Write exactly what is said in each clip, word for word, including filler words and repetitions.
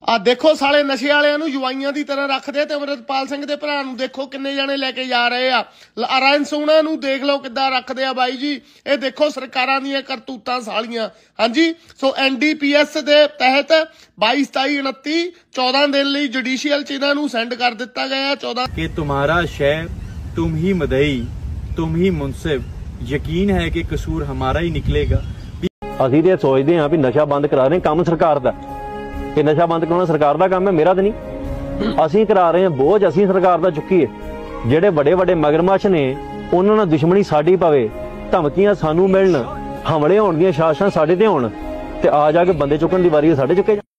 आ देखो साले नशे वालियां नूं जुआइयां दी तरह रखदे ते अमृतपाल सिंह दे भरा नूं देखो किन्ने जाने लैके जा रहे आ। आरायण सोना नूं देख लो किद्दां रखदे आ बाई जी। ये देखो सरकारां दीयां करतूतां सालियां। हाँ जी, so N D P S दे तहत बाईस सताई उनती चौदह दिन लई जुडिशियल च इन्हां नूं सेंड कर दिता गया। चौदह कि तुम्हारा शहर तुम ही मदई तुम ही मुनसिफ, यकीन है कि कसूर हमारा ही निकलेगा। ਅਸੀਂ ਤੇ ਸੋਚਦੇ ਹਾਂ ਵੀ ਨਸ਼ਾ ਬੰਦ ਕਰਾ ਰਹੇ ਕੰਮ ਸਰਕਾਰ ਦਾ, ਕਿ ਨਸ਼ਾ ਬੰਦ ਕਰਾਉਣਾ ਸਰਕਾਰ ਦਾ ਕੰਮ ਹੈ, ਮੇਰਾ ਤਾਂ ਨਹੀਂ। ਅਸੀਂ ਕਰਾ ਰਹੇ ਹਾਂ, ਬੋਝ ਅਸੀਂ ਸਰਕਾਰ ਦਾ ਚੁੱਕੀਏ। ਜਿਹੜੇ ਵੱਡੇ ਵੱਡੇ ਮਗਰਮੱਛ ਨੇ ਉਹਨਾਂ ਨਾਲ ਦੁਸ਼ਮਣੀ ਸਾਡੀ ਪਵੇ, ਧਮਕੀਆਂ ਸਾਨੂੰ ਮਿਲਣ, ਹਮਲੇ ਹੋਣ ਦੀਆਂ ਸ਼ਾਸਨਾਂ ਸਾਡੇ ਤੇ ਹੋਣ, ਤੇ ਆ ਜਾ ਕੇ ਬੰਦੇ ਚੁੱਕਣ ਦੀ ਵਾਰੀ ਸਾਡੇ ਚੁੱਕੇ ਜਾ।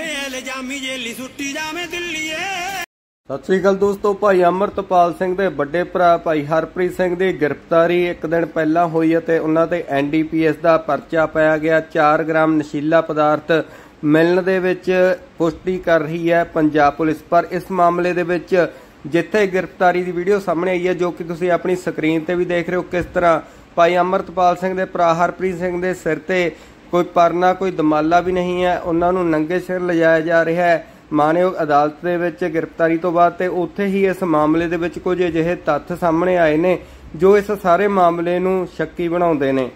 ਸਤਿ ਸ੍ਰੀ ਅਕਾਲ ਦੋਸਤੋ, ਭਾਈ ਅਮਰਤਪਾਲ ਸਿੰਘ ਦੇ ਵੱਡੇ ਭਰਾ ਭਾਈ ਹਰਪ੍ਰੀਤ ਸਿੰਘ ਦੀ ਗ੍ਰਿਫਤਾਰੀ ਇੱਕ ਦਿਨ ਪਹਿਲਾਂ ਹੋਈ ਅਤੇ ਉਹਨਾਂ ਤੇ ਐਨ ਡੀ ਪੀ ਐਸ ਦਾ ਪਰਚਾ ਪਾਇਆ ਗਿਆ। ਚਾਰ ਗ੍ਰਾਮ ਨਸ਼ੀਲਾ ਪਦਾਰਥ ਮਿਲਣ ਦੇ ਵਿੱਚ ਪੁਸ਼ਟੀ ਕਰ ਰਹੀ ਹੈ ਪੰਜਾਬ ਪੁਲਿਸ। ਪਰ ਇਸ ਮਾਮਲੇ ਦੇ ਵਿੱਚ ਜਿੱਥੇ ਗ੍ਰਿਫਤਾਰੀ ਦੀ ਵੀਡੀਓ ਸਾਹਮਣੇ ਆਈ ਹੈ, ਜੋ ਕਿ ਤੁਸੀਂ ਆਪਣੀ ਸਕਰੀਨ ਤੇ ਵੀ ਦੇਖ ਰਹੇ ਹੋ, ਕਿਸ ਤਰ੍ਹਾਂ ਭਾਈ ਅਮਰਤਪਾਲ ਸਿੰਘ ਦੇ ਭਰਾ ਹਰਪ੍ਰੀਤ ਸਿੰਘ ਦੇ ਸਿਰ ਤੇ ਕੋਈ ਪਰਨਾ ਕੋਈ ਦਮਾਲਾ ਵੀ ਨਹੀਂ ਹੈ। ਉਹਨਾਂ ਨੂੰ ਨੰਗੇ ਸਿਰ ਲਿਜਾਇਆ ਜਾ ਰਿਹਾ ਹੈ ਮਾਨਯੋਗ ਅਦਾਲਤ ਦੇ ਵਿੱਚ ਗ੍ਰਿਫਤਾਰੀ ਤੋਂ ਬਾਅਦ। ਤੇ ਉੱਥੇ ਹੀ ਇਸ ਮਾਮਲੇ ਦੇ ਵਿੱਚ ਕੁਝ ਅਜਿਹੇ ਤੱਥ ਸਾਹਮਣੇ ਆਏ ਨੇ ਜੋ ਇਸ ਸਾਰੇ ਮਾਮਲੇ ਨੂੰ ਸ਼ੱਕੀ ਬਣਾਉਂਦੇ ਨੇ।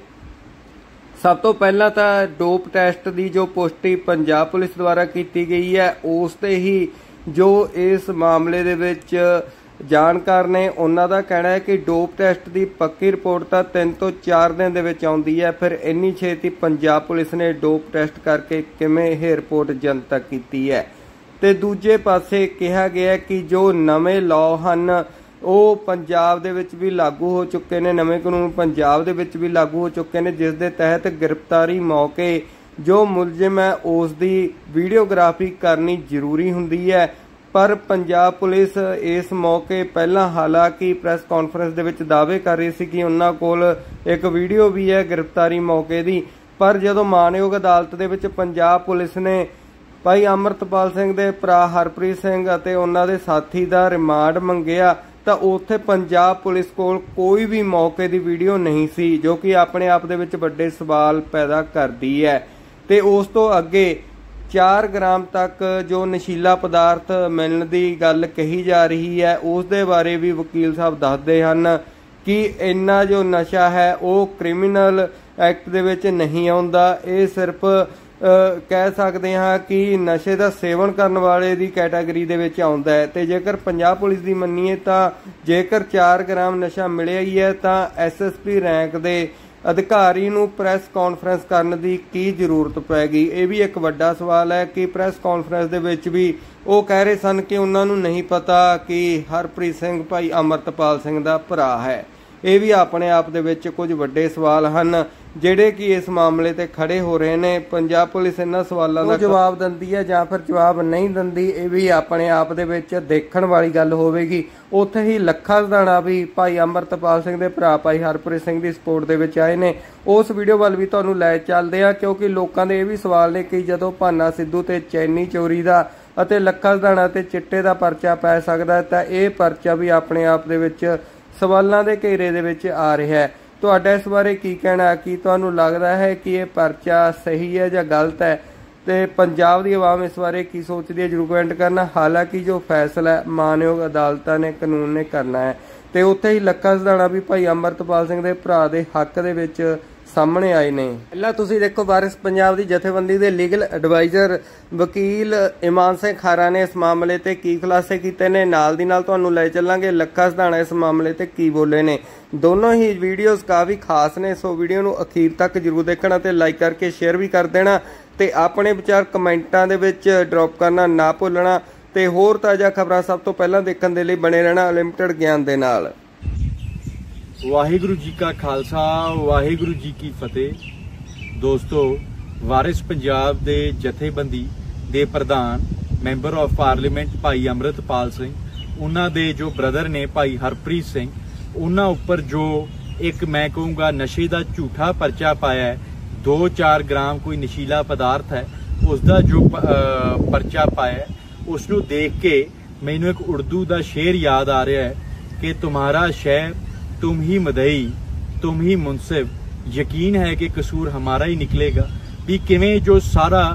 ਸਭ ਤੋਂ ਪਹਿਲਾਂ ਤਾਂ ਡੋਪ ਟੈਸਟ ਦੀ ਜੋ ਪੁਸ਼ਟੀ ਪੰਜਾਬ ਪੁਲਿਸ ਦੁਆਰਾ ਕੀਤੀ ਗਈ ਹੈ, ਉਸ ਤੇ ਹੀ ਜੋ ਇਸ ਮਾਮਲੇ ਦੇ ਵਿੱਚ ਜਾਣਕਾਰ ਨੇ ਉਹਨਾਂ ਦਾ ਕਹਿਣਾ ਹੈ ਕਿ ਡੋਪ ਟੈਸਟ ਦੀ ਪੱਕੀ ਰਿਪੋਰਟ ਤਾਂ ਤਿੰਨ ਤੋਂ ਚਾਰ ਦਿਨ ਦੇ ਵਿੱਚ ਆਉਂਦੀ ਹੈ। ਫਿਰ ਇੰਨੀ ਛੇਤੀ ਪੰਜਾਬ ਪੁਲਿਸ ਨੇ ਡੋਪ ਟੈਸਟ ਕਰਕੇ ਕਿਵੇਂ ਇਹ ਰਿਪੋਰਟ ਜਨਤਕ ਕੀਤੀ ਹੈ। ਤੇ ਦੂਜੇ ਪਾਸੇ ਕਿਹਾ ਗਿਆ ਕਿ ਜੋ ਨਵੇਂ ਲਾਅ ਹਨ ਉਹ ਪੰਜਾਬ ਦੇ ਵਿੱਚ ਵੀ ਲਾਗੂ ਹੋ ਚੁੱਕੇ ਨੇ, ਨਵੇਂ ਕਾਨੂੰਨ ਪੰਜਾਬ ਦੇ ਵਿੱਚ ਵੀ ਲਾਗੂ ਹੋ ਚੁੱਕੇ ਨੇ, ਜਿਸ ਦੇ ਤਹਿਤ ਗ੍ਰਿਫਤਾਰੀ ਮੌਕੇ ਜੋ ਮੁਲਜ਼ਮ ਹੈ ਉਸ ਦੀ ਵੀਡੀਓਗ੍ਰਾਫੀ ਕਰਨੀ ਜ਼ਰੂਰੀ ਹੁੰਦੀ ਹੈ। ਪਰ ਪੰਜਾਬ ਪੁਲਿਸ ਇਸ ਮੌਕੇ ਪਹਿਲਾਂ ਹਾਲਾਂਕਿ ਪ੍ਰੈਸ ਕਾਨਫਰੰਸ ਦੇ ਵਿੱਚ ਦਾਅਵੇ ਕਰ ਰਹੀ ਸੀ ਕਿ ਉਹਨਾਂ ਕੋਲ ਇੱਕ ਵੀਡੀਓ ਵੀ ਹੈ ਗ੍ਰਿਫਤਾਰੀ ਮੌਕੇ ਦੀ। ਪਰ ਜਦੋਂ ਮਾਨਯੋਗ ਅਦਾਲਤ ਦੇ ਵਿੱਚ ਪੰਜਾਬ ਪੁਲਿਸ ਨੇ ਭਾਈ ਅਮਰਤਪਾਲ ਸਿੰਘ ਦੇ ਭਰਾ ਹਰਪ੍ਰੀਤ ਸਿੰਘ ਅਤੇ ਉਹਨਾਂ ਦੇ ਸਾਥੀ ਦਾ ਰਿਮਾਂਡ ਮੰਗਿਆ ਤਾਂ ਉੱਥੇ ਪੰਜਾਬ ਪੁਲਿਸ ਕੋਲ ਕੋਈ ਵੀ ਮੌਕੇ ਦੀ ਵੀਡੀਓ ਨਹੀਂ ਸੀ, ਜੋ ਕਿ ਆਪਣੇ ਆਪ ਦੇ ਵਿੱਚ ਵੱਡੇ ਸਵਾਲ ਪੈਦਾ ਕਰਦੀ ਹੈ। ਤੇ ਉਸ ਤੋਂ ਅੱਗੇ ਚਾਰ ਗ੍ਰਾਮ ਤੱਕ ਜੋ ਨਸ਼ੀਲਾ ਪਦਾਰਥ ਮਿਲਣ ਦੀ ਗੱਲ ਕਹੀ ਜਾ ਰਹੀ ਹੈ, ਉਸ ਦੇ ਬਾਰੇ ਵੀ ਵਕੀਲ ਸਾਹਿਬ ਦੱਸਦੇ ਹਨ ਕਿ ਇੰਨਾ ਜੋ ਨਸ਼ਾ ਹੈ ਉਹ ਕ੍ਰਿਮੀਨਲ ਐਕਟ ਦੇ ਵਿੱਚ ਨਹੀਂ ਆਉਂਦਾ। ਇਹ ਸਿਰਫ ਕਹਿ ਸਕਦੇ ਹਾਂ ਕਿ ਨਸ਼ੇ ਦਾ ਸੇਵਨ ਕਰਨ ਵਾਲੇ ਦੀ ਕੈਟਾਗਰੀ ਦੇ ਵਿੱਚ ਆਉਂਦਾ ਹੈ। ਤੇ ਜੇਕਰ ਪੰਜਾਬ ਪੁਲਿਸ ਦੀ ਮੰਨੀਏ ਤਾਂ ਜੇਕਰ ਚਾਰ ਗ੍ਰਾਮ ਨਸ਼ਾ ਮਿਲਿਆ ਹੀ ਹੈ ਤਾਂ ਐਸ ਐਸ ਪੀ ਰੈਂਕ ਦੇ ਅਧਿਕਾਰੀ ਨੂੰ ਪ੍ਰੈਸ ਕਾਨਫਰੰਸ ਕਰਨ ਦੀ ਕੀ ਜ਼ਰੂਰਤ ਪੈ ਗਈ। ਇਹ ਵੀ ਇੱਕ ਵੱਡਾ ਸਵਾਲ ਹੈ ਕਿ ਪ੍ਰੈਸ ਕਾਨਫਰੰਸ ਦੇ ਵਿੱਚ ਵੀ ਉਹ ਕਹਿ ਰਹੇ ਸਨ ਕਿ ਉਹਨਾਂ ਨੂੰ ਨਹੀਂ ਪਤਾ ਕਿ ਹਰਪ੍ਰੀਤ ਸਿੰਘ ਭਾਈ ਅਮਰਤਪਾਲ ਸਿੰਘ ਦਾ ਭਰਾ ਹੈ। ਇਹ ਵੀ ਆਪਣੇ ਆਪ ਦੇ ਵਿੱਚ ਕੁਝ ਵੱਡੇ ਸਵਾਲ ਹਨ ਜਿਹੜੇ ਕਿ ਇਸ ਮਾਮਲੇ ਤੇ ਖੜੇ ਹੋ ਰਹੇ ਨੇ। ਪੰਜਾਬ ਪੁਲਿਸ ਇਹਨਾਂ ਸਵਾਲਾਂ ਦਾ ਜਵਾਬ ਦਿੰਦੀ ਹੈ ਜਾਂ ਫਿਰ ਜਵਾਬ ਨਹੀਂ ਦਿੰਦੀ, ਇਹ ਵੀ ਆਪਣੇ ਆਪ ਦੇ ਵਿੱਚ ਦੇਖਣ ਵਾਲੀ ਗੱਲ ਹੋਵੇਗੀ। ਉੱਥੇ ਹੀ ਲੱਖਾ ਸਧਾਣਾ ਵੀ ਭਾਈ ਅਮਰਤਪਾਲ ਸਿੰਘ ਦੇ ਭਰਾ ਭਾਈ ਹਰਪ੍ਰੀਤ ਸਿੰਘ ਦੀ ਸਪੋਰਟ ਦੇ ਵਿੱਚ ਆਏ ਨੇ। ਉਸ ਵੀਡੀਓ ਵੱਲ ਵੀ ਤੁਹਾਨੂੰ ਲੈ ਚੱਲਦੇ ਆ, ਕਿਉਂਕਿ ਲੋਕਾਂ ਦੇ ਇਹ ਵੀ ਸਵਾਲ ਨੇ ਕਿ ਜਦੋਂ ਭਾਨਾ ਸਿੱਧੂ ਤੇ ਚੈਨੀ ਚੋਰੀ ਦਾ ਅਤੇ ਲੱਖਾ ਸਧਾਣਾ ਤੇ ਚਿੱਟੇ ਦਾ ਪਰਚਾ ਪੈ ਸਕਦਾ ਹੈ ਤਾਂ ਇਹ ਪਰਚਾ ਵੀ ਆਪਣੇ ਆਪ ਦੇ ਵਿੱਚ ਸਵਾਲਾਂ ਦੇ ਘੇਰੇ ਦੇ ਵਿੱਚ ਆ ਰਿਹਾ ਹੈ। ਤੁਹਾਡਾ ਇਸ ਬਾਰੇ ਕੀ ਕਹਿਣਾ? ਕੀ ਤੁਹਾਨੂੰ ਲੱਗਦਾ ਹੈ ਕਿ ਇਹ ਪਰਚਾ ਸਹੀ ਹੈ ਜਾਂ ਗਲਤ ਹੈ? ਤੇ ਪੰਜਾਬ ਦੀ ਆਵਾਮ ਇਸ ਬਾਰੇ ਕੀ ਸੋਚਦੀ ਹੈ ਜ਼ਰੂਰ ਕਮੈਂਟ ਕਰਨਾ। ਹਾਲਾਂਕਿ ਜੋ ਫੈਸਲਾ ਮਾਨਯੋਗ ਅਦਾਲਤਾਂ ਨੇ ਕਾਨੂੰਨ ਨੇ ਕਰਨਾ ਹੈ। ਤੇ ਉੱਥੇ ਹੀ ਲੱਖਾ ਸਧਾਣਾ ਵੀ ਭਾਈ ਅਮਰਤਪਾਲ ਸਿੰਘ ਦੇ ਭਰਾ ਦੇ ਹੱਕ ਦੇ ਵਿੱਚ ਸਾਹਮਣੇ ਆਏ ਨੇ। ਪਹਿਲਾਂ ਤੁਸੀਂ ਦੇਖੋ, ਵਾਰਿਸ ਪੰਜਾਬ ਦੀ ਜਥੇਬੰਦੀ ਦੇ ਲੀਗਲ ਐਡਵਾਈਜ਼ਰ ਵਕੀਲ ਇਮਾਨ ਸਿੰਘ ਖਾਰਾ ਨੇ ਇਸ ਮਾਮਲੇ ਤੇ ਕੀ ਖੁਲਾਸੇ ਕੀਤੇ ਨੇ। ਨਾਲ ਦੀ ਨਾਲ ਤੁਹਾਨੂੰ ਲੈ ਚੱਲਾਂਗੇ ਲੱਖਾ ਸਧਾਣਾ ਇਸ ਮਾਮਲੇ ਤੇ ਕੀ ਬੋਲੇ ਨੇ। ਦੋਨੋਂ ਹੀ ਵੀਡੀਓਜ਼ ਕਾਫੀ ਖਾਸ ਨੇ, ਸੋ ਵੀਡੀਓ ਨੂੰ ਅਖੀਰ ਤੱਕ ਜ਼ਰੂਰ ਦੇਖਣਾ ਤੇ ਲਾਈਕ ਕਰਕੇ ਸ਼ੇਅਰ ਵੀ ਕਰ ਦੇਣਾ ਤੇ ਆਪਣੇ ਵਿਚਾਰ ਕਮੈਂਟਾਂ ਦੇ ਵਿੱਚ ਡ੍ਰੌਪ ਕਰਨਾ ਨਾ ਭੁੱਲਣਾ। ਤੇ ਹੋਰ ਤਾਜ਼ਾ ਖਬਰਾਂ ਸਭ ਤੋਂ ਪਹਿਲਾਂ ਦੇਖਣ ਦੇ ਲਈ ਬਣੇ ਰਹਿਣਾ ਅਨਲਿਮਟਿਡ ਗਿਆਨ ਦੇ ਨਾਲ। ਵਾਹਿਗੁਰੂ ਜੀ ਕਾ ਖਾਲਸਾ, ਵਾਹਿਗੁਰੂ ਜੀ ਕੀ ਫਤਿਹ। ਦੋਸਤੋ, ਵਾਰਿਸ ਪੰਜਾਬ ਦੇ ਜਥੇਬੰਦੀ ਦੇ ਪ੍ਰਧਾਨ ਮੈਂਬਰ ਆਫ ਪਾਰਲੀਮੈਂਟ ਭਾਈ ਅਮਰਤਪਾਲ ਸਿੰਘ, ਉਹਨਾਂ ਦੇ ਜੋ ਬ੍ਰਦਰ ਨੇ ਭਾਈ ਹਰਪ੍ਰੀਤ ਸਿੰਘ, ਉਹਨਾਂ ਉੱਪਰ ਜੋ ਇੱਕ ਮੈਂ ਕਹੂੰਗਾ ਨਸ਼ੇ ਦਾ ਝੂਠਾ ਪਰਚਾ ਪਾਇਆ ਹੈ, ਦੋ ਚਾਰ ਗ੍ਰਾਮ ਕੋਈ ਨਸ਼ੀਲਾ ਪਦਾਰਥ ਹੈ, ਉਸ ਦਾ ਜੋ ਪਰਚਾ ਪਾਇਆ ਉਸ ਨੂੰ ਦੇਖ ਕੇ ਮੈਨੂੰ ਇੱਕ ਉਰਦੂ ਦਾ ਸ਼ੇਰ ਯਾਦ ਆ ਰਿਹਾ ਹੈ ਕਿ तुम्हारा शहर तुम ही मदई तुम ही मुनसिफ, यकीन है कि कसूर हमारा ही निकलेगा। भी किवें जो सारा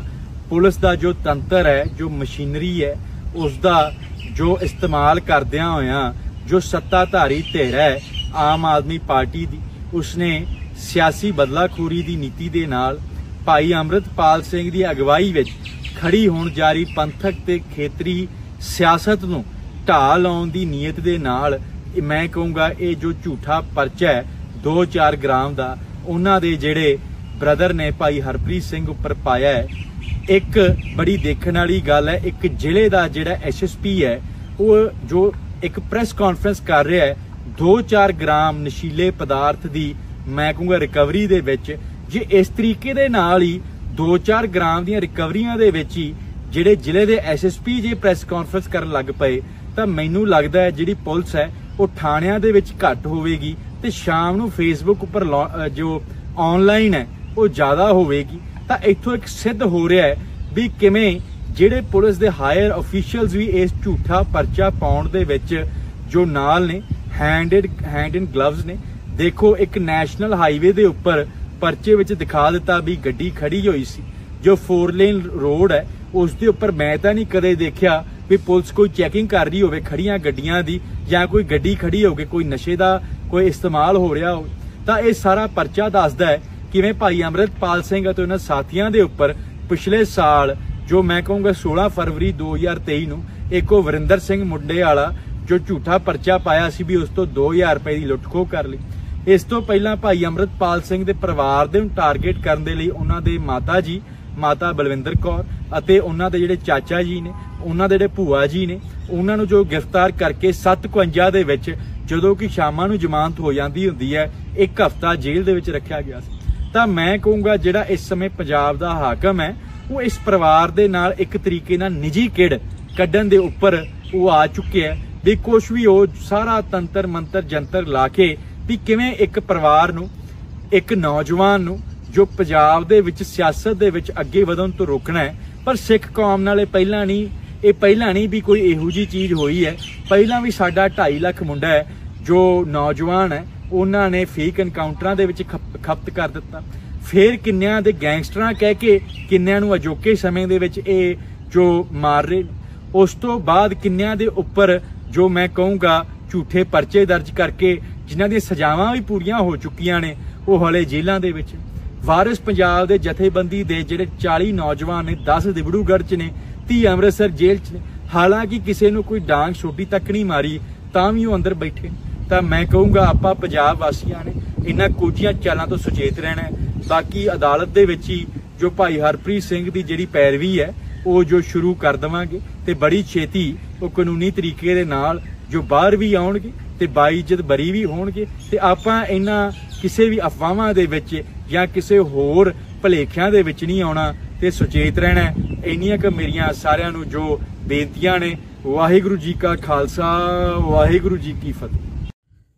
पुलिस का जो तंत्र है, जो मशीनरी है, उसका जो इस्तेमाल करदियां होया जो सत्ताधारी धिर है आम आदमी पार्टी दी, उसने सियासी बदलाखोरी की नीति के नाल भाई अमृतपाल सिंह की अगवाई विच खड़ी होण जारी पंथक ते खेतरी सियासत नूं ढाह लाउण दी नीयत दे नाल मैं कहूँगा ये जो झूठा परचा है दो चार ग्राम का उन्हां दे जिहड़े ब्रदर ने भाई हरप्रीत सिंह उपर पाया है। एक बड़ी देखने वाली गल है, एक जिले का जिहड़ा एस एस पी है वो जो एक प्रेस कॉन्फ्रेंस कर रहा है दो चार ग्राम नशीले पदार्थ की मैं कहूँगा रिकवरी दे विच, जे इस तरीके दे नाल ही दो चार ग्राम दी रिकवरियां दे विच ही जिहड़े जिले दे एस एस पी जे प्रेस कॉन्फ्रेंस करन लग पए तां मैनूं लगदा है जिहड़ी पुलिस है वो थाणियां दे विच घट होवेगी ते शाम नूं फेसबुक उपर जो ऑनलाइन है वो ज़्यादा होवेगी। तां इत्थों एक सिद्ध हो रहा है भी किवें जिहड़े पुलिस दे हायर ऑफिशियल्स भी इस झूठा परचा पाउण दे विच जो नाल ने hand in hand in gloves ने। देखो एक नैशनल हाईवे दे उपर परचे विच दिखा दिता भी गड्डी खड़ी हुई सी, जो फोर लेन रोड है उस दे उपर मैं तां नहीं कदे देखिया भी पुलिस कोई चैकिंग कर रही होवे खड़ियां गड्डियां दी जां कोई गड्डी खड़ी होवे कोई नशे दा कोई इस्तेमाल हो रहा हो। तां ये सारा परचा दसदा है किवें भाई अमृतपाल सिंह ते उन्हां साथियां दे उपर पिछले साल जो मैं कहूँगा सोलह फरवरी दो हज़ार तेई नूं एक वो वरिंदर सिंह मुंडे वाला जो झूठा परचा पाया सी भी उस तो दो हज़ार रुपए की लुटखो कर ली। इस तो पहला भाई अमृतपाल सिंह दे परिवार दे टारगेट करने दे लई उन्हां दे माता जी माता बलविंदर कौर अते उन्हां दे जिहड़े चाचा जी ने उन्हां दे जिहड़े भूआ जी ने उन्हां नूं जो गिरफ्तार करके सत्त इकवंजा दे विच जदों कि शामां नूं जमानत हो जाती हुंदी है एक हफ्ता जेल दे विच रखिया गया सी। तां मैं कहूँगा जिहड़ा इस समय पंजाब दा हाकम है वो इस परिवार दे नाल एक तरीके नाल निजी किड़ कड्ढण दे उपर वो आ चुके है भी कुछ भी हो सारा तंत्र मंत्र जंतर ला के भी किवें एक परिवार नूं एक नौजवान नूं जो पंजाब दे विच सियासत दे विच अगे वधण तो रोकना है। पर सिख कौम नाल पहला नहीं ये पहला नहीं भी कोई इहो जी चीज़ हुई है, पहला भी साडा ढाई लख मुंडा है जो नौजवान है उन्हां ने फेक एनकाउंटरां दे विच खपत कर दिता। फिर किन्नियां दे गैंगस्टरां कह के किन्नियां नूं अजोके समय दे विच ये जो मार रहे, उस तो बाद किन्नियां दे उपर जो मैं कहूँगा झूठे परचे दर्ज करके जिन्हां दी सजावां भी पूरीआं हो चुकियां ने वो हले जेलां दे विच। वारिस पंजाब दे जथेबंदी दे जिहड़े चालीस नौजवान ने दस दिबड़ूगढ़ च ने तीह अमृतसर जेल च ने, हालांकि किसी नूं कोई डांग छोटी तक नहीं मारी तां भी वो अंदर बैठे। तां मैं कहूँगा आपां पंजाब वासियां ने इन्हां कुझियां चालां तो सुचेत रहना है। बाकी अदालत दे विच ही जो भाई हरप्रीत सिंह दी जिहड़ी पैरवी है वो जो शुरू कर देवांगे ते बड़ी छेती वो कानूनी तरीके दे नाल जो बाहर भी आउणगे ते बाइज्जत बरी भी होणगे ते आपां इन्हां किसी भी अफवाहां दे विच जां किसी होर भलेखिਆਂ दे विच नहीं आउणा ते सुचेत रहना है। इन्नियां क मेरियां सारिआं नूं जो बेनतियां ने। वाहिगुरू जी का खालसा वाहिगुरू जी की फतेह।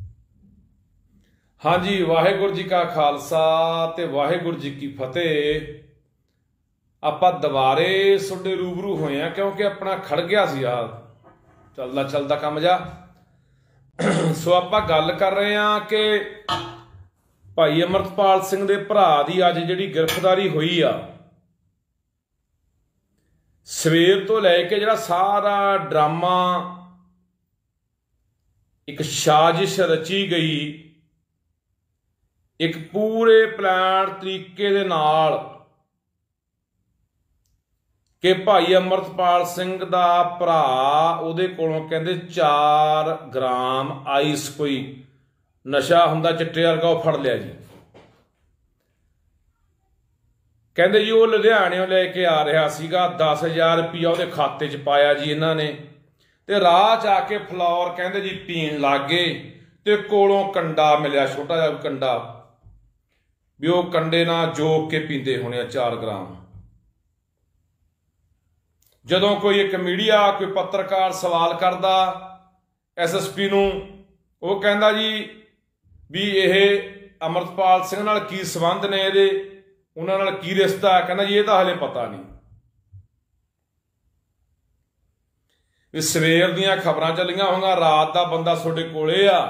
हाँ जी, वाहिगुरू जी का खालसा ते वाहिगुरू जी की फतेह। ਆਪਾਂ ਦੁਬਾਰੇ ਤੁਹਾਡੇ रूबरू ਹੋਏ ਆ क्योंकि अपना खड़ गया ਸੀ ਆ ਚੱਲਦਾ ਚੱਲਦਾ ਕੰਮ ਜਾ। ਸੋ ਆਪਾਂ ਗੱਲ ਕਰ ਰਹੇ ਆ ਕਿ ਭਾਈ ਅਮਰਤਪਾਲ ਸਿੰਘ ਦੇ ਭਰਾ ਦੀ ਅੱਜ ਜਿਹੜੀ ਗ੍ਰਿਫਤਾਰੀ ਹੋਈ ਆ, ਸਵੇਰ ਤੋਂ ਲੈ ਕੇ ਜਿਹੜਾ ਸਾਰਾ ਡਰਾਮਾ ਇੱਕ ਸਾਜ਼ਿਸ਼ ਰਚੀ ਗਈ, ਇੱਕ ਪੂਰੇ ਪਲਾਨ ਤਰੀਕੇ ਦੇ ਨਾਲ कि भाई अमरतपाल सिंह दा भरा उहदे कोलों कहंदे चार ग्राम आइस कोई नशा हुंदा चिट्टे वर्गा फड़ लिया जी। कहंदे जी वो लुधियाणे लेके आ रहा सीगा, दस हज़ार रुपया उहदे खाते च पाया जी इन्हां ने ते राह च आके फ्लौर कहंदे जी पीण लग गए ते कोलों कंडा मिलिया छोटा जिहा कंडा भी वो कंडे नाल जोक के पींदे होणे चार ग्राम। ਜਦੋਂ कोई एक मीडिया कोई पत्रकार सवाल करता एस एस पी नूं, वो कहंदा जी भी ये अमरतपाल सिंह नाल की संबंध ने, इहदे उन्हां नाल की रिश्ता है, कहंदा जी ये तां हले पता नहीं। भी सवेर दीआं खबरां चलियां होंगा, रात दा बंदा तुहाडे कोले आ,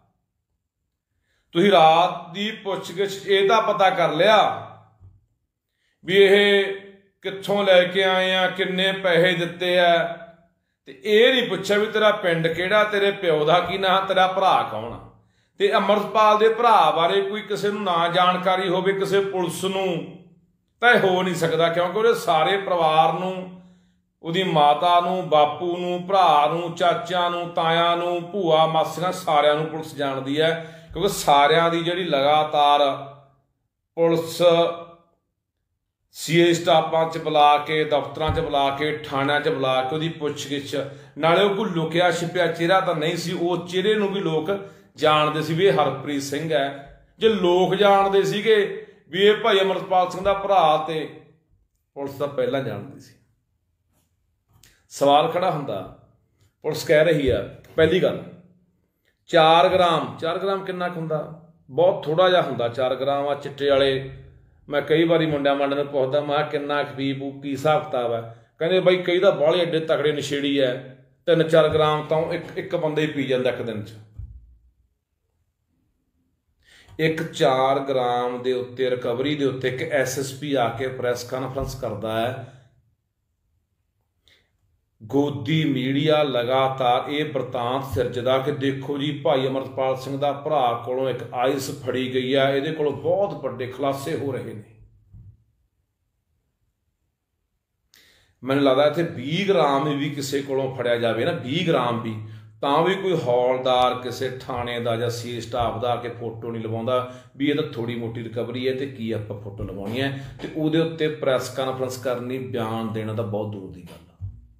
तुसीं रात दी पुੱਛ-ਗਿੱਛ ਇਹਦਾ पता कर लिया भी ये ਕਿੱਥੋਂ ਲੈ ਕੇ ਆਏ ਆ, ਕਿੰਨੇ ਪੈਸੇ ਦਿੱਤੇ ਆ, ਤੇ ਇਹ ਨਹੀਂ ਪੁੱਛਿਆ ਵੀ ਤੇਰਾ ਪਿੰਡ ਕਿਹੜਾ, ਤੇਰੇ ਪਿਓ ਦਾ ਕੀ ਨਾਂ, ਤੇਰਾ ਭਰਾ ਕੌਣ ਆ। ਤੇ ਅੰਮ੍ਰਿਤਪਾਲ ਦੇ ਭਰਾ ਬਾਰੇ ਕੋਈ ਕਿਸੇ ਨੂੰ ਨਾ ਜਾਣਕਾਰੀ ਹੋਵੇ, ਕਿਸੇ ਪੁਲਿਸ ਨੂੰ, ਤਾਂ ਇਹ ਹੋ ਨਹੀਂ ਸਕਦਾ, ਕਿਉਂਕਿ ਉਹਦੇ ਸਾਰੇ ਪਰਿਵਾਰ ਨੂੰ, ਉਹਦੀ ਮਾਤਾ ਨੂੰ, ਬਾਪੂ ਨੂੰ, ਭਰਾ ਨੂੰ, ਚਾਚਿਆਂ ਨੂੰ, ਤਾਇਆਂ ਨੂੰ, ਭੂਆ, ਮਾਸੀਆਂ, ਸਾਰਿਆਂ ਨੂੰ ਪੁਲਿਸ ਜਾਣਦੀ ਹੈ। ਕਿਉਂਕਿ ਸਾਰਿਆਂ ਦੀ ਜਿਹੜੀ ਲਗਾਤਾਰ ਪੁਲਿਸ ਸੀਏ ਸਟਾਫਾਂ 'ਚ ਬੁਲਾ ਕੇ, ਦਫ਼ਤਰਾਂ 'ਚ ਬੁਲਾ ਕੇ, ਥਾਣਿਆਂ 'ਚ ਬੁਲਾ ਕੇ ਉਹਦੀ ਪੁੱਛਗਿੱਛ, ਨਾਲੇ ਉਹ ਕੋਈ ਲੁਕਿਆ ਛਿਪਿਆ ਚਿਹਰਾ ਤਾਂ ਨਹੀਂ ਸੀ, ਉਹ ਚਿਹਰੇ ਨੂੰ ਵੀ ਲੋਕ ਜਾਣਦੇ ਸੀ ਵੀ ਇਹ ਹਰਪ੍ਰੀਤ ਸਿੰਘ ਹੈ। ਜੇ ਲੋਕ ਜਾਣਦੇ ਸੀਗੇ ਵੀ ਇਹ ਭਾਈ ਅਮਰਪਾਲ ਸਿੰਘ ਦਾ ਭਰਾ, ਤੇ ਪੁਲਿਸ ਤਾਂ ਪਹਿਲਾਂ ਜਾਣਦੀ ਸੀ। ਸਵਾਲ ਖੜਾ ਹੁੰਦਾ, ਪੁਲਿਸ ਕਹਿ ਰਹੀ ਆ ਪਹਿਲੀ ਗੱਲ ਚਾਰ ਗ੍ਰਾਮ, ਚਾਰ ਗ੍ਰਾਮ ਕਿੰਨਾ ਕੁ ਹੁੰਦਾ? ਬਹੁਤ ਥੋੜਾ ਜਿਹਾ ਹੁੰਦਾ ਚਾਰ ਗ੍ਰਾਮ। ਆ ਚਿੱਟੇ ਵਾਲੇ, ਮੈਂ ਕਈ ਵਾਰੀ ਮੁੰਡਿਆਂ ਮਾਂਡਿਆਂ ਨੂੰ ਪੁੱਛਦਾ, ਮੈਂ ਕਿੰਨਾ ਖਬੀਬੂ ਕੀ ਹਿਸਾਬ ਕਿਤਾਬ ਹੈ? ਕਹਿੰਦੇ ਬਾਈ ਕਈ ਤਾਂ ਬਾਹਲੇ ਐਡੇ ਤਕੜੇ ਨਸ਼ੇੜੀ ਹੈ, ਤਿੰਨ ਚਾਰ ਗ੍ਰਾਮ ਤਾਂ ਇੱਕ ਇੱਕ ਬੰਦਾ ਹੀ ਪੀ ਜਾਂਦਾ ਇੱਕ ਦਿਨ 'ਚ। ਇੱਕ ਚਾਰ ਗ੍ਰਾਮ ਦੇ ਉੱਤੇ ਰਿਕਵਰੀ ਦੇ ਉੱਤੇ ਇੱਕ ਐਸ ਐਸ ਪੀ ਆ ਕੇ ਪ੍ਰੈਸ ਕਾਨਫਰੰਸ ਕਰਦਾ ਹੈ। ਗੋਦੀ ਮੀਡੀਆ ਲਗਾਤਾਰ ਇਹ ਬਰਤਾਂਤ ਸਿਰਜਦਾ ਕਿ ਦੇਖੋ ਜੀ ਭਾਈ ਅਮਰਪਾਲ ਸਿੰਘ ਦਾ ਭਰਾ ਕੋਲੋਂ ਇੱਕ ਆਈਸ ਫੜੀ ਗਈ ਆ, ਇਹਦੇ ਕੋਲੋਂ ਬਹੁਤ ਵੱਡੇ ਖੁਲਾਸੇ ਹੋ ਰਹੇ ਨੇ। ਮੈਨੂੰ ਲੱਗਦਾ ਇੱਥੇ ਵੀਹ ਗ੍ਰਾਮ ਵੀ ਕਿਸੇ ਕੋਲੋਂ ਫੜਿਆ ਜਾਵੇ ਨਾ, ਵੀਹ ਗ੍ਰਾਮ ਵੀ, ਤਾਂ ਵੀ ਕੋਈ ਹੌਲਦਾਰ ਕਿਸੇ ਥਾਣੇ ਦਾ ਜਾਂ ਸੀ ਸਟਾਫ ਦਾ ਆ ਕੇ ਫੋਟੋ ਨਹੀਂ ਲਵਾਉਂਦਾ ਵੀ ਇਹ ਤਾਂ ਥੋੜੀ ਮੋਟੀ ਰਿਕਵਰੀ ਹੈ ਤੇ ਕੀ ਆਪਾਂ ਫੋਟੋ ਲਵਾਉਣੀ ਹੈ, ਤੇ ਉਹਦੇ ਉੱਤੇ ਪ੍ਰੈਸ ਕਾਨਫਰੰਸ ਕਰਨੀ, ਬਿਆਨ ਦੇਣਾ ਤਾਂ ਬਹੁਤ ਦੂਰ ਦੀ ਗੱਲ ਆ।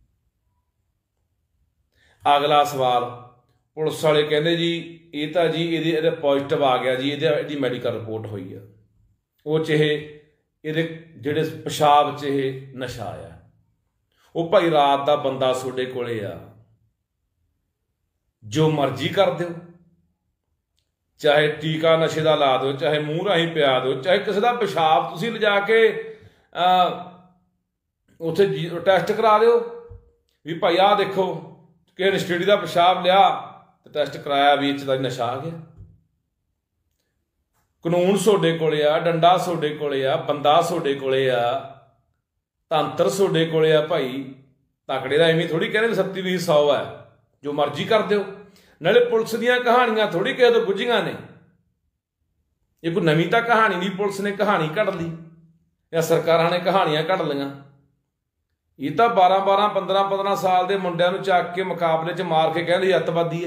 ਅਗਲਾ ਸਵਾਲ, ਪੁਲਿਸ ਵਾਲੇ ਕਹਿੰਦੇ ਜੀ ਇਹ ਤਾਂ ਜੀ ਇਹਦੇ ਇਹਦਾ ਪੋਜ਼ਿਟਿਵ ਆ ਗਿਆ ਜੀ, ਇਹਦੇ ਇਹਦੀ ਮੈਡੀਕਲ ਰਿਪੋਰਟ ਹੋਈ ਆ, ਉਹ 'ਚ ਇਹ ਇਹਦੇ ਜਿਹੜੇ ਪਿਸ਼ਾਬ 'ਚ ਇਹ ਨਸ਼ਾ ਆਇਆ। ਉਹ ਭਾਈ ਰਾਤ ਦਾ ਬੰਦਾ ਤੁਹਾਡੇ ਕੋਲੇ ਆ, ਜੋ ਮਰਜ਼ੀ ਕਰ ਦਿਓ, ਚਾਹੇ ਟੀਕਾ ਨਸ਼ੇ ਦਾ ਲਾ ਦਿਓ, ਚਾਹੇ ਮੂੰਹ ਰਾਹੀਂ ਪਿਆ ਦਿਓ, ਚਾਹੇ ਕਿਸੇ ਦਾ ਪਿਸ਼ਾਬ ਤੁਸੀਂ ਲਿਜਾ ਕੇ ਉੱਥੇ ਟੈਸਟ ਕਰਾ ਦਿਓ ਵੀ ਭਾਈ ਆਹ ਦੇਖੋ ਕਿਸੇ ਨੇ ਸਟੇਡੀ ਦਾ ਪਿਸ਼ਾਬ ਲਿਆ ਤੇ ਟੈਸਟ ਕਰਾਇਆ ਵੀ ਇਹ 'ਚ ਦਾ ਨਸ਼ਾ ਆ ਗਿਆ। ਕਾਨੂੰਨ ਤੁਹਾਡੇ ਕੋਲੇ ਆ, ਡੰਡਾ ਤੁਹਾਡੇ ਕੋਲੇ ਆ, ਬੰਦਾ ਤੁਹਾਡੇ ਕੋਲੇ ਆ, ਤੰਤਰ ਤੁਹਾਡੇ ਕੋਲੇ ਆ ਭਾਈ। ਤਕੜੇ ਦਾ ਐਵੇਂ ਥੋੜੀ ਕਹਿੰਦੇ ਸੱਤੀ ਵੀਹ ਸੌ ਹੈ, ਜੋ ਮਰਜ਼ੀ ਕਰ ਦਿਓ। ਨਾਲੇ ਪੁਲਿਸ ਦੀਆਂ ਕਹਾਣੀਆਂ ਥੋੜੀ ਕਿਸੇ ਤੋਂ ਗੁੱਝੀਆਂ ਨੇ, ਇਹ ਕੋਈ ਨਵੀਂ ਤਾਂ ਕਹਾਣੀ ਨਹੀਂ ਪੁਲਿਸ ਨੇ ਕਹਾਣੀ ਘੜ ਲਈ ਜਾਂ ਸਰਕਾਰਾਂ ਨੇ ਕਹਾਣੀਆਂ ਘੜ ਲਈਆਂ। ਇਹ ਤਾਂ ਬਾਰਾਂ ਬਾਰਾਂ ਪੰਦਰਾਂ ਪੰਦਰਾਂ ਸਾਲ ਦੇ ਮੁੰਡਿਆਂ ਨੂੰ ਚੱਕ ਕੇ ਮੁਕਾਬਲੇ 'ਚ ਮਾਰ ਕੇ ਕਹਿੰਦੇ ਅੱਤਵਾਦੀ ਹੈ।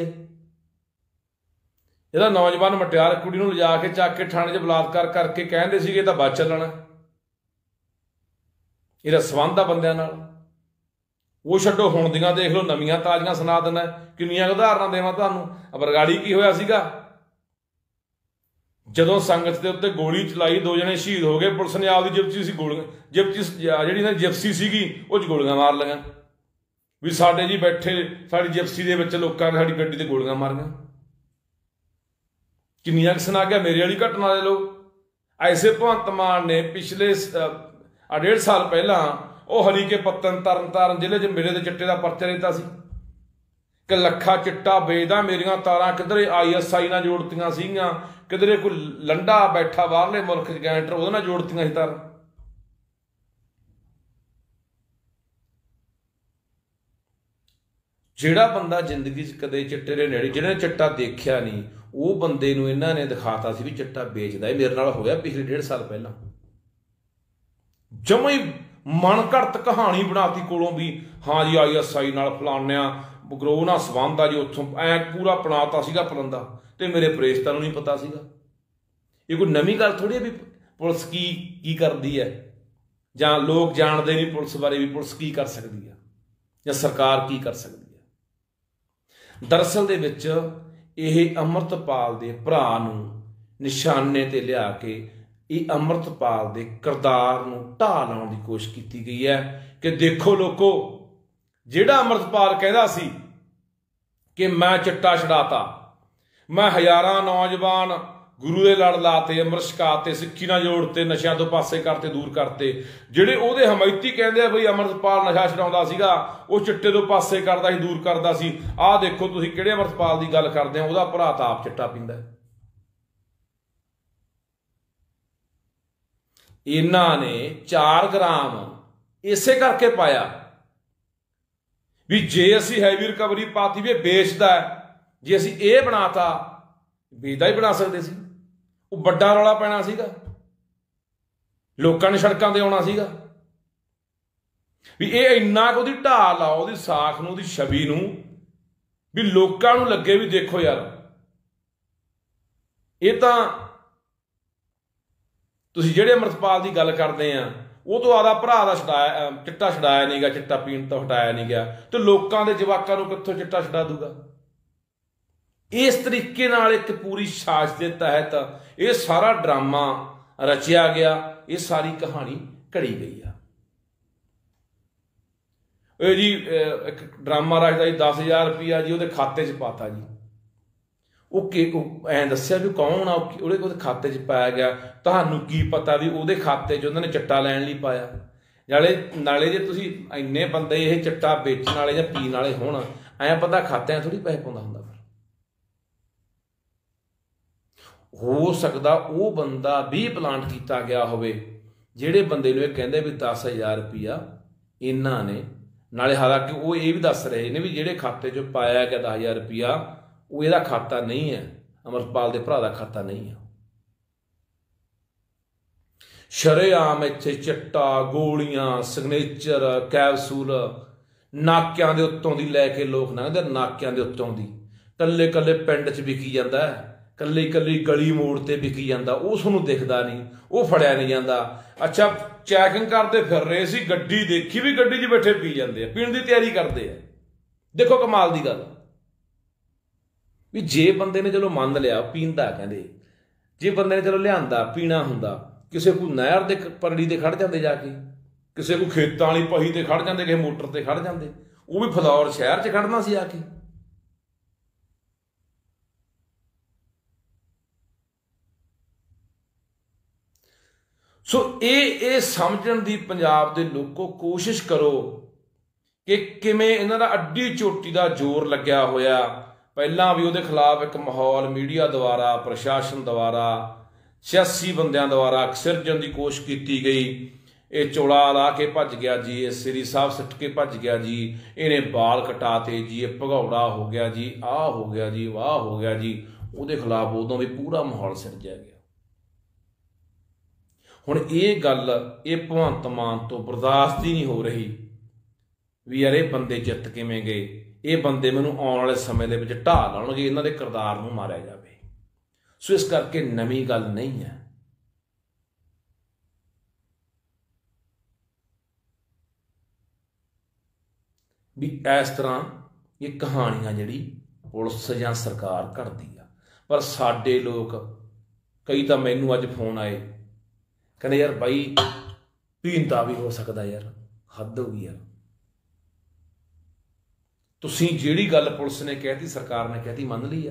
ਇਹਦਾ ਨੌਜਵਾਨ ਮਟਿਆਰ ਕੁੜੀ ਨੂੰ ਲਿਜਾ ਕੇ ਚੱਕ ਕੇ ਥਾਣੇ 'ਚ ਬਲਾਤਕਾਰ ਕਰਕੇ ਕਹਿੰਦੇ ਸੀਗੇ ਤਾਂ ਬਚ ਚੱਲਣਾ, ਇਹਦਾ ਸੰਬੰਧ ਆ ਬੰਦਿਆਂ ਨਾਲ। ਉਹ ਛੱਡੋ, ਹੁਣ ਦੀਆਂ ਦੇਖ ਲਓ, ਨਵੀਆਂ ਤਾਜ਼ੀਆਂ ਸੁਣਾ ਦਿੰਦਾ। ਕਿੰਨੀਆਂ ਉਦਾਹਰਨਾਂ ਦੇਵਾਂ ਤੁਹਾਨੂੰ। ਬਰਗਾੜੀ ਕੀ ਹੋਇਆ ਸੀਗਾ, ਜਦੋਂ ਸੰਗਤ ਦੇ ਉੱਤੇ ਗੋਲੀ ਚਲਾਈ, ਦੋ ਜਣੇ ਸ਼ਹੀਦ ਹੋ ਗਏ, ਪੁਲਿਸ ਨੇ ਆਪਦੀ ਜਿਪਸੀ ਸੀ ਗੋਲੀਆਂ, ਜਿਪਸੀ ਜਿਹੜੀ ਨਾ ਜਿਪਸੀ ਸੀਗੀ ਉਹ 'ਚ ਗੋਲੀਆਂ ਮਾਰ ਲਈਆਂ ਵੀ ਸਾਡੇ ਜੀ ਬੈਠੇ ਸਾਡੀ ਜਿਪਸੀ ਦੇ ਵਿੱਚ ਲੋਕਾਂ ਨੇ ਸਾਡੀ ਗੱਡੀ ਤੇ ਗੋਲੀਆਂ ਮਾਰੀਆਂ। ਕਿੰਨੀਆਂ ਸੁਣਾ ਗਿਆ। ਮੇਰੇ ਵਾਲੀ ਘਟਨਾ ਦੇ ਲੋਕ ਐਸੇ ਭਗਵੰਤ ਮਾਨ ਨੇ ਪਿਛਲੇ ਆ ਡੇਢ ਸਾਲ ਪਹਿਲਾਂ ਉਹ ਹਰੀਕੇ ਪੱਤਨ ਤਰਨ ਤਾਰਨ ਜ਼ਿਲ੍ਹੇ 'ਚ ਮੇਰੇ ਦੇ ਚਿੱਟੇ ਦਾ ਪਰਚਾ ਦਿੱਤਾ ਸੀ ਕਿ ਲੱਖਾ ਚਿੱਟਾ ਵੇਚਦਾ, ਮੇਰੀਆਂ ਤਾਰਾਂ ਕਿਧਰੇ ਆਈ ਐਸ ਆਈ ਨਾਲ ਜੋੜਤੀਆਂ ਸੀਗੀਆਂ, ਕਿਧਰੇ ਕੋਈ ਲੰਡਾ ਬੈਠਾ ਬਾਹਰਲੇ ਮੁਲਕ 'ਚ ਗੈਂਟਰ ਉਹਦੇ ਨਾਲ ਜੋੜਤੀਆਂ ਸੀ ਤਾਰਾਂ। ਜਿਹੜਾ ਬੰਦਾ ਜ਼ਿੰਦਗੀ 'ਚ ਕਦੇ ਚਿੱਟੇ ਦੇ ਨੇੜੇ, ਜਿਹਨੇ ਚਿੱਟਾ ਦੇਖਿਆ ਨਹੀਂ, ਉਹ ਬੰਦੇ ਨੂੰ ਇਹਨਾਂ ਨੇ ਦਿਖਾਤਾ ਸੀ ਵੀ ਚਿੱਟਾ ਵੇਚਦਾ। ਇਹ ਮੇਰੇ ਨਾਲ ਹੋਇਆ ਪਿਛਲੇ ਡੇਢ ਸਾਲ ਪਹਿਲਾਂ। ਜਮਾਂ ਹੀ ਮਨ ਘੜਤ ਕਹਾਣੀ ਬਣਾਤੀ ਕੋਲੋਂ ਵੀ ਹਾਂ ਜੀ ਆਈ ਐਸ ਆਈ ਨਾਲ ਫਲਾਨਿਆਂ ਗਰੋਹ ਨਾਲ ਸੰਬੰਧ ਆ ਜੀ, ਉੱਥੋਂ ਐ ਪੂਰਾ ਬਣਾਤਾ ਸੀਗਾ ਪਲੰਦਾ, ਤੇ ਮੇਰੇ ਪ੍ਰੇਸਤਾਂ ਨੂੰ ਨਹੀਂ ਪਤਾ ਸੀਗਾ। ਇਹ ਕੋਈ ਨਵੀਂ ਗੱਲ ਥੋੜੀ ਵੀ ਪੁਲਿਸ ਕੀ ਕੀ ਕਰਦੀ ਹੈ, ਜਾਂ ਲੋਕ ਜਾਣਦੇ ਨਹੀਂ ਪੁਲਿਸ ਬਾਰੇ ਵੀ ਪੁਲਿਸ ਕੀ ਕਰ ਸਕਦੀ ਹੈ ਜਾਂ ਸਰਕਾਰ ਕੀ ਕਰ ਸਕਦੀ ਹੈ। ਦਰਅਸਲ ਦੇ ਵਿੱਚ ਇਹ ਅੰਮ੍ਰਿਤਪਾਲ ਦੇ ਭਰਾ ਨੂੰ ਨਿਸ਼ਾਨੇ ਤੇ ਲਿਆ ਕੇ ਇਹ ਅੰਮ੍ਰਿਤਪਾਲ ਦੇ ਕਿਰਦਾਰ ਨੂੰ ਢਾਹ ਲਾਉਣ ਦੀ ਕੋਸ਼ਿਸ਼ ਕੀਤੀ ਗਈ ਹੈ ਕਿ ਦੇਖੋ ਲੋਕੋ, ਜਿਹੜਾ ਅੰਮ੍ਰਿਤਪਾਲ ਕਹਿੰਦਾ ਸੀ ਕਿ ਮੈਂ ਚਿੱਟਾ ਛਡਾਤਾ, ਮੈਂ ਹਜ਼ਾਰਾਂ ਨੌਜਵਾਨ ਗੁਰੂ ਦੇ ਲੜ ਲਾਤੇ, ਅੰਮ੍ਰਿਤ ਛਕਾਤੇ, ਸਿੱਖੀ ਨਾਲ ਜੋੜਤੇ, ਨਸ਼ਿਆਂ ਤੋਂ ਪਾਸੇ ਕਰਤੇ, ਦੂਰ ਕਰਤੇ। ਜਿਹੜੇ ਉਹਦੇ ਹਮਾਇਤੀ ਕਹਿੰਦੇ ਆ ਬਈ ਅੰਮ੍ਰਿਤਪਾਲ ਨਸ਼ਾ ਛਡਾਉਂਦਾ ਸੀਗਾ, ਉਹ ਚਿੱਟੇ ਤੋਂ ਪਾਸੇ ਕਰਦਾ ਸੀ, ਦੂਰ ਕਰਦਾ ਸੀ। ਆਹ ਦੇਖੋ ਤੁਸੀਂ ਕਿਹੜੇ ਅੰਮ੍ਰਿਤਪਾਲ ਦੀ ਗੱਲ ਕਰਦੇ ਹੋ, ਉਹਦਾ ਭਰਾ ਤਾਂ ਆਪ ਚਿੱਟਾ ਪੀਂਦਾ। ਇਹਨਾਂ ਨੇ ਚਾਰ ਗ੍ਰਾਮ ਇਸੇ ਕਰਕੇ ਪਾਇਆ ਵੀ ਜੇ ਅਸੀਂ ਹੈਵੀ ਰਿਕਵਰੀ ਪਾਤੀ ਵੀ ਇਹ ਵੇਚਦਾ, ਜੇ ਅਸੀਂ ਇਹ ਬਣਾਤਾ ਵੇਚਦਾ ਹੀ ਬਣਾ ਸਕਦੇ ਸੀ। ਉਹ ਵੱਡਾ ਰੌਲਾ ਪੈਣਾ ਸੀਗਾ, ਲੋਕਾਂ ਨੇ ਸੜਕਾਂ ਤੇ ਆਉਣਾ ਸੀਗਾ ਵੀ ਇਹ ਇੰਨਾ ਕੁ ਉਹਦੀ ਢਾਲ ਆ, ਉਹਦੀ ਸਾਖ ਨੂੰ, ਉਹਦੀ ਛਵੀ ਨੂੰ, ਵੀ ਲੋਕਾਂ ਨੂੰ ਲੱਗੇ ਵੀ ਦੇਖੋ ਯਾਰ ਇਹ ਤਾਂ ਤੁਸੀਂ ਜਿਹੜੇ ਅੰਮ੍ਰਿਤਪਾਲ ਦੀ ਗੱਲ ਕਰਦੇ ਆ ਉਹ ਤੋਂ ਆਦਾ ਭਰਾ ਦਾ ਛਡਾਇਆ, ਚਿੱਟਾ ਛਡਾਇਆ ਨਹੀਂ ਗਿਆ, ਚਿੱਟਾ ਪੀਣ ਤੋਂ ਹਟਾਇਆ ਨਹੀਂ ਗਿਆ, ਤੇ ਲੋਕਾਂ ਦੇ ਜਵਾਕਾਂ ਨੂੰ ਕਿੱਥੋਂ ਚਿੱਟਾ ਛਡਾ ਦੂਗਾ। ਇਸ ਤਰੀਕੇ ਨਾਲ ਇੱਕ ਪੂਰੀ ਸਾਜ਼ਿਸ਼ ਦੇ ਤਹਿਤ ਇਹ ਸਾਰਾ ਡਰਾਮਾ ਰਚਿਆ ਗਿਆ, ਇਹ ਸਾਰੀ ਕਹਾਣੀ ਘੜੀ ਗਈ ਆ। ਇਹ ਜੀ ਇੱਕ ਡਰਾਮਾ ਰਚਦਾ ਜੀ ਦਸ ਹਜ਼ਾਰ ਰੁਪਈਆ ਜੀ ਉਹਦੇ ਖਾਤੇ 'ਚ ਪਾਤਾ ਜੀ। ਉਹ ਕਿ ਐਂ ਦੱਸਿਆ ਵੀ ਕੌਣ ਆ, ਉਹਦੇ ਉਹਦੇ ਖਾਤੇ 'ਚ ਪਾਇਆ ਗਿਆ। ਤੁਹਾਨੂੰ ਕੀ ਪਤਾ ਵੀ ਉਹਦੇ ਖਾਤੇ 'ਚ ਉਹਨਾਂ ਨੇ ਚਿੱਟਾ ਲੈਣ ਲਈ ਪਾਇਆ। ਨਾਲੇ ਨਾਲੇ ਜੇ ਤੁਸੀਂ ਇੰਨੇ ਬੰਦੇ ਇਹ ਚਿੱਟਾ ਵੇਚਣ ਵਾਲੇ ਜਾਂ ਪੀਣ ਵਾਲੇ ਹੋਣ, ਐਂ ਪਤਾ ਖਾਤਿਆਂ ਥੋੜ੍ਹੀ ਪੈਸੇ ਪਾਉਂਦਾ ਹੁੰਦਾ। ਫਿਰ ਹੋ ਸਕਦਾ ਉਹ ਬੰਦਾ ਵੀ ਪਲਾਂਟ ਕੀਤਾ ਗਿਆ ਹੋਵੇ ਜਿਹੜੇ ਬੰਦੇ ਨੂੰ ਇਹ ਕਹਿੰਦੇ ਵੀ ਦਸ ਹਜ਼ਾਰ ਰੁਪਈਆ ਇਹਨਾਂ ਨੇ, ਨਾਲੇ ਹਾਲਾਂਕਿ ਉਹ ਇਹ ਵੀ ਦੱਸ ਰਹੇ ਨੇ ਵੀ ਜਿਹੜੇ ਖਾਤੇ 'ਚ ਪਾਇਆ ਗਿਆ ਦਸ ਹਜ਼ਾਰ ਰੁਪਈਆ ਉਹ ਇਹਦਾ ਖਾਤਾ ਨਹੀਂ ਹੈ, ਅਮਰਪਾਲ ਦੇ ਭਰਾ ਦਾ ਖਾਤਾ ਨਹੀਂ ਹੈ। ਸ਼ਰੇਆਮ ਇੱਥੇ ਚਿੱਟਾ, ਗੋਲੀਆਂ, ਸਿਗਨੇਚਰ, ਕੈਪਸੂਲ ਨਾਕਿਆਂ ਦੇ ਉੱਤੋਂ ਦੀ ਲੈ ਕੇ ਲੋਕ ਲੰਘਦੇ, ਨਾਕਿਆਂ ਦੇ ਉੱਤੋਂ ਦੀ ਕੱਲੇ ਕੱਲੇ ਪਿੰਡ 'ਚ ਵਿਕੀ ਜਾਂਦਾ, ਕੱਲੀ ਕੱਲੀ ਗਲੀ ਮੋੜ ਤੇ ਵਿਕੀ ਜਾਂਦਾ। ਉਹ ਤੁਹਾਨੂੰ ਦਿਖਦਾ ਨਹੀਂ, ਉਹ ਫੜਿਆ ਨਹੀਂ ਜਾਂਦਾ। ਅੱਛਾ ਚੈਕਿੰਗ ਕਰਦੇ ਫਿਰ ਰਹੇ ਸੀ, ਗੱਡੀ ਦੇਖੀ ਵੀ ਗੱਡੀ 'ਚ ਬੈਠੇ ਪੀ ਜਾਂਦੇ ਆ, ਪੀਣ ਦੀ ਤਿਆਰੀ ਕਰਦੇ ਆ। ਦੇਖੋ ਕਮਾਲ ਦੀ ਗੱਲ ਵੀ ਜੇ ਬੰਦੇ ਨੇ ਚਲੋ ਮੰਨ ਲਿਆ ਪੀਂਦਾ, ਕਹਿੰਦੇ ਜੇ ਬੰਦੇ ਨੇ ਚਲੋ ਲਿਆਂਦਾ ਪੀਣਾ ਹੁੰਦਾ, ਕਿਸੇ ਕੋਈ ਨਹਿਰ ਦੇ ਪਰੜੀ ਤੇ ਖੜ ਜਾਂਦੇ ਜਾ ਕੇ, ਕਿਸੇ ਕੋਈ ਖੇਤਾਂ ਵਾਲੀ ਪਹੀ ਤੇ ਖੜ ਜਾਂਦੇ, ਕਿਸੇ ਮੋਟਰ ਤੇ ਖੜ ਜਾਂਦੇ, ਉਹ ਵੀ ਫਲੌਰ ਸ਼ਹਿਰ 'ਚ ਖੜਨਾ ਸੀ ਆ ਕੇ। ਸੋ ਇਹ ਇਹ ਸਮਝਣ ਦੀ ਪੰਜਾਬ ਦੇ ਲੋਕੋ ਕੋਸ਼ਿਸ਼ ਕਰੋ ਕਿ ਕਿਵੇਂ ਇਹਨਾਂ ਦਾ ਅੱਡੀ ਚੋਟੀ ਦਾ ਜ਼ੋਰ ਲੱਗਿਆ ਹੋਇਆ। ਪਹਿਲਾਂ ਵੀ ਉਹਦੇ ਖਿਲਾਫ ਇੱਕ ਮਾਹੌਲ ਮੀਡੀਆ ਦੁਆਰਾ, ਪ੍ਰਸ਼ਾਸਨ ਦੁਆਰਾ, ਸਿਆਸੀ ਬੰਦਿਆਂ ਦੁਆਰਾ ਸਿਰਜਣ ਦੀ ਕੋਸ਼ਿਸ਼ ਕੀਤੀ ਗਈ। ਇਹ ਚੋਲਾ ਲਾ ਕੇ ਭੱਜ ਗਿਆ ਜੀ, ਇਹ ਸ੍ਰੀ ਸਾਹਿਬ ਸਿੱਟ ਕੇ ਭੱਜ ਗਿਆ ਜੀ, ਇਹਨੇ ਬਾਲ ਕਟਾਤੇ ਜੀ, ਇਹ ਭਗੌੜਾ ਹੋ ਗਿਆ ਜੀ, ਆਹ ਹੋ ਗਿਆ ਜੀ, ਵਾਹ ਹੋ ਗਿਆ ਜੀ। ਉਹਦੇ ਖਿਲਾਫ ਉਦੋਂ ਵੀ ਪੂਰਾ ਮਾਹੌਲ ਸਿਰਜਿਆ ਗਿਆ। ਹੁਣ ਇਹ ਗੱਲ ਇਹ ਭਗਵੰਤ ਮਾਨ ਤੋਂ ਬਰਦਾਸ਼ਤ ਹੀ ਨਹੀਂ ਹੋ ਰਹੀ ਵੀ ਯਾਰ ਇਹ ਬੰਦੇ ਜਿੱਤ ਕਿਵੇਂ ਗਏ, ਇਹ ਬੰਦੇ ਮੈਨੂੰ ਆਉਣ ਵਾਲੇ ਸਮੇਂ ਦੇ ਵਿੱਚ ਢਾਹ ਲਾਉਣਗੇ, ਇਹਨਾਂ ਦੇ ਕਿਰਦਾਰ ਨੂੰ ਮਾਰਿਆ ਜਾਵੇ। ਸੋ ਇਸ ਕਰਕੇ ਨਵੀਂ ਗੱਲ ਨਹੀਂ ਹੈ। ਵੀ ਇਸ ਤਰ੍ਹਾਂ ਇਹ ਕਹਾਣੀਆਂ ਜਿਹੜੀ ਪੁਲਿਸ ਜਾਂ ਸਰਕਾਰ ਘੜਦੀ ਆ, ਪਰ ਸਾਡੇ ਲੋਕ ਕਈ ਤਾਂ ਮੈਨੂੰ ਅੱਜ ਫੋਨ ਆਏ, ਕਹਿੰਦੇ ਯਾਰ ਬਾਈ ਪੀਂਦਾ ਵੀ ਹੋ ਸਕਦਾ, ਯਾਰ ਹੱਦ ਹੋ ਗਈ ਯਾਰ। ਤੁਸੀਂ ਜਿਹੜੀ ਗੱਲ ਪੁਲਿਸ ਨੇ ਕਹਿਤੀ, ਸਰਕਾਰ ਨੇ ਕਹਿਤੀ, ਮੰਨ ਲਈ ਯਾਰ।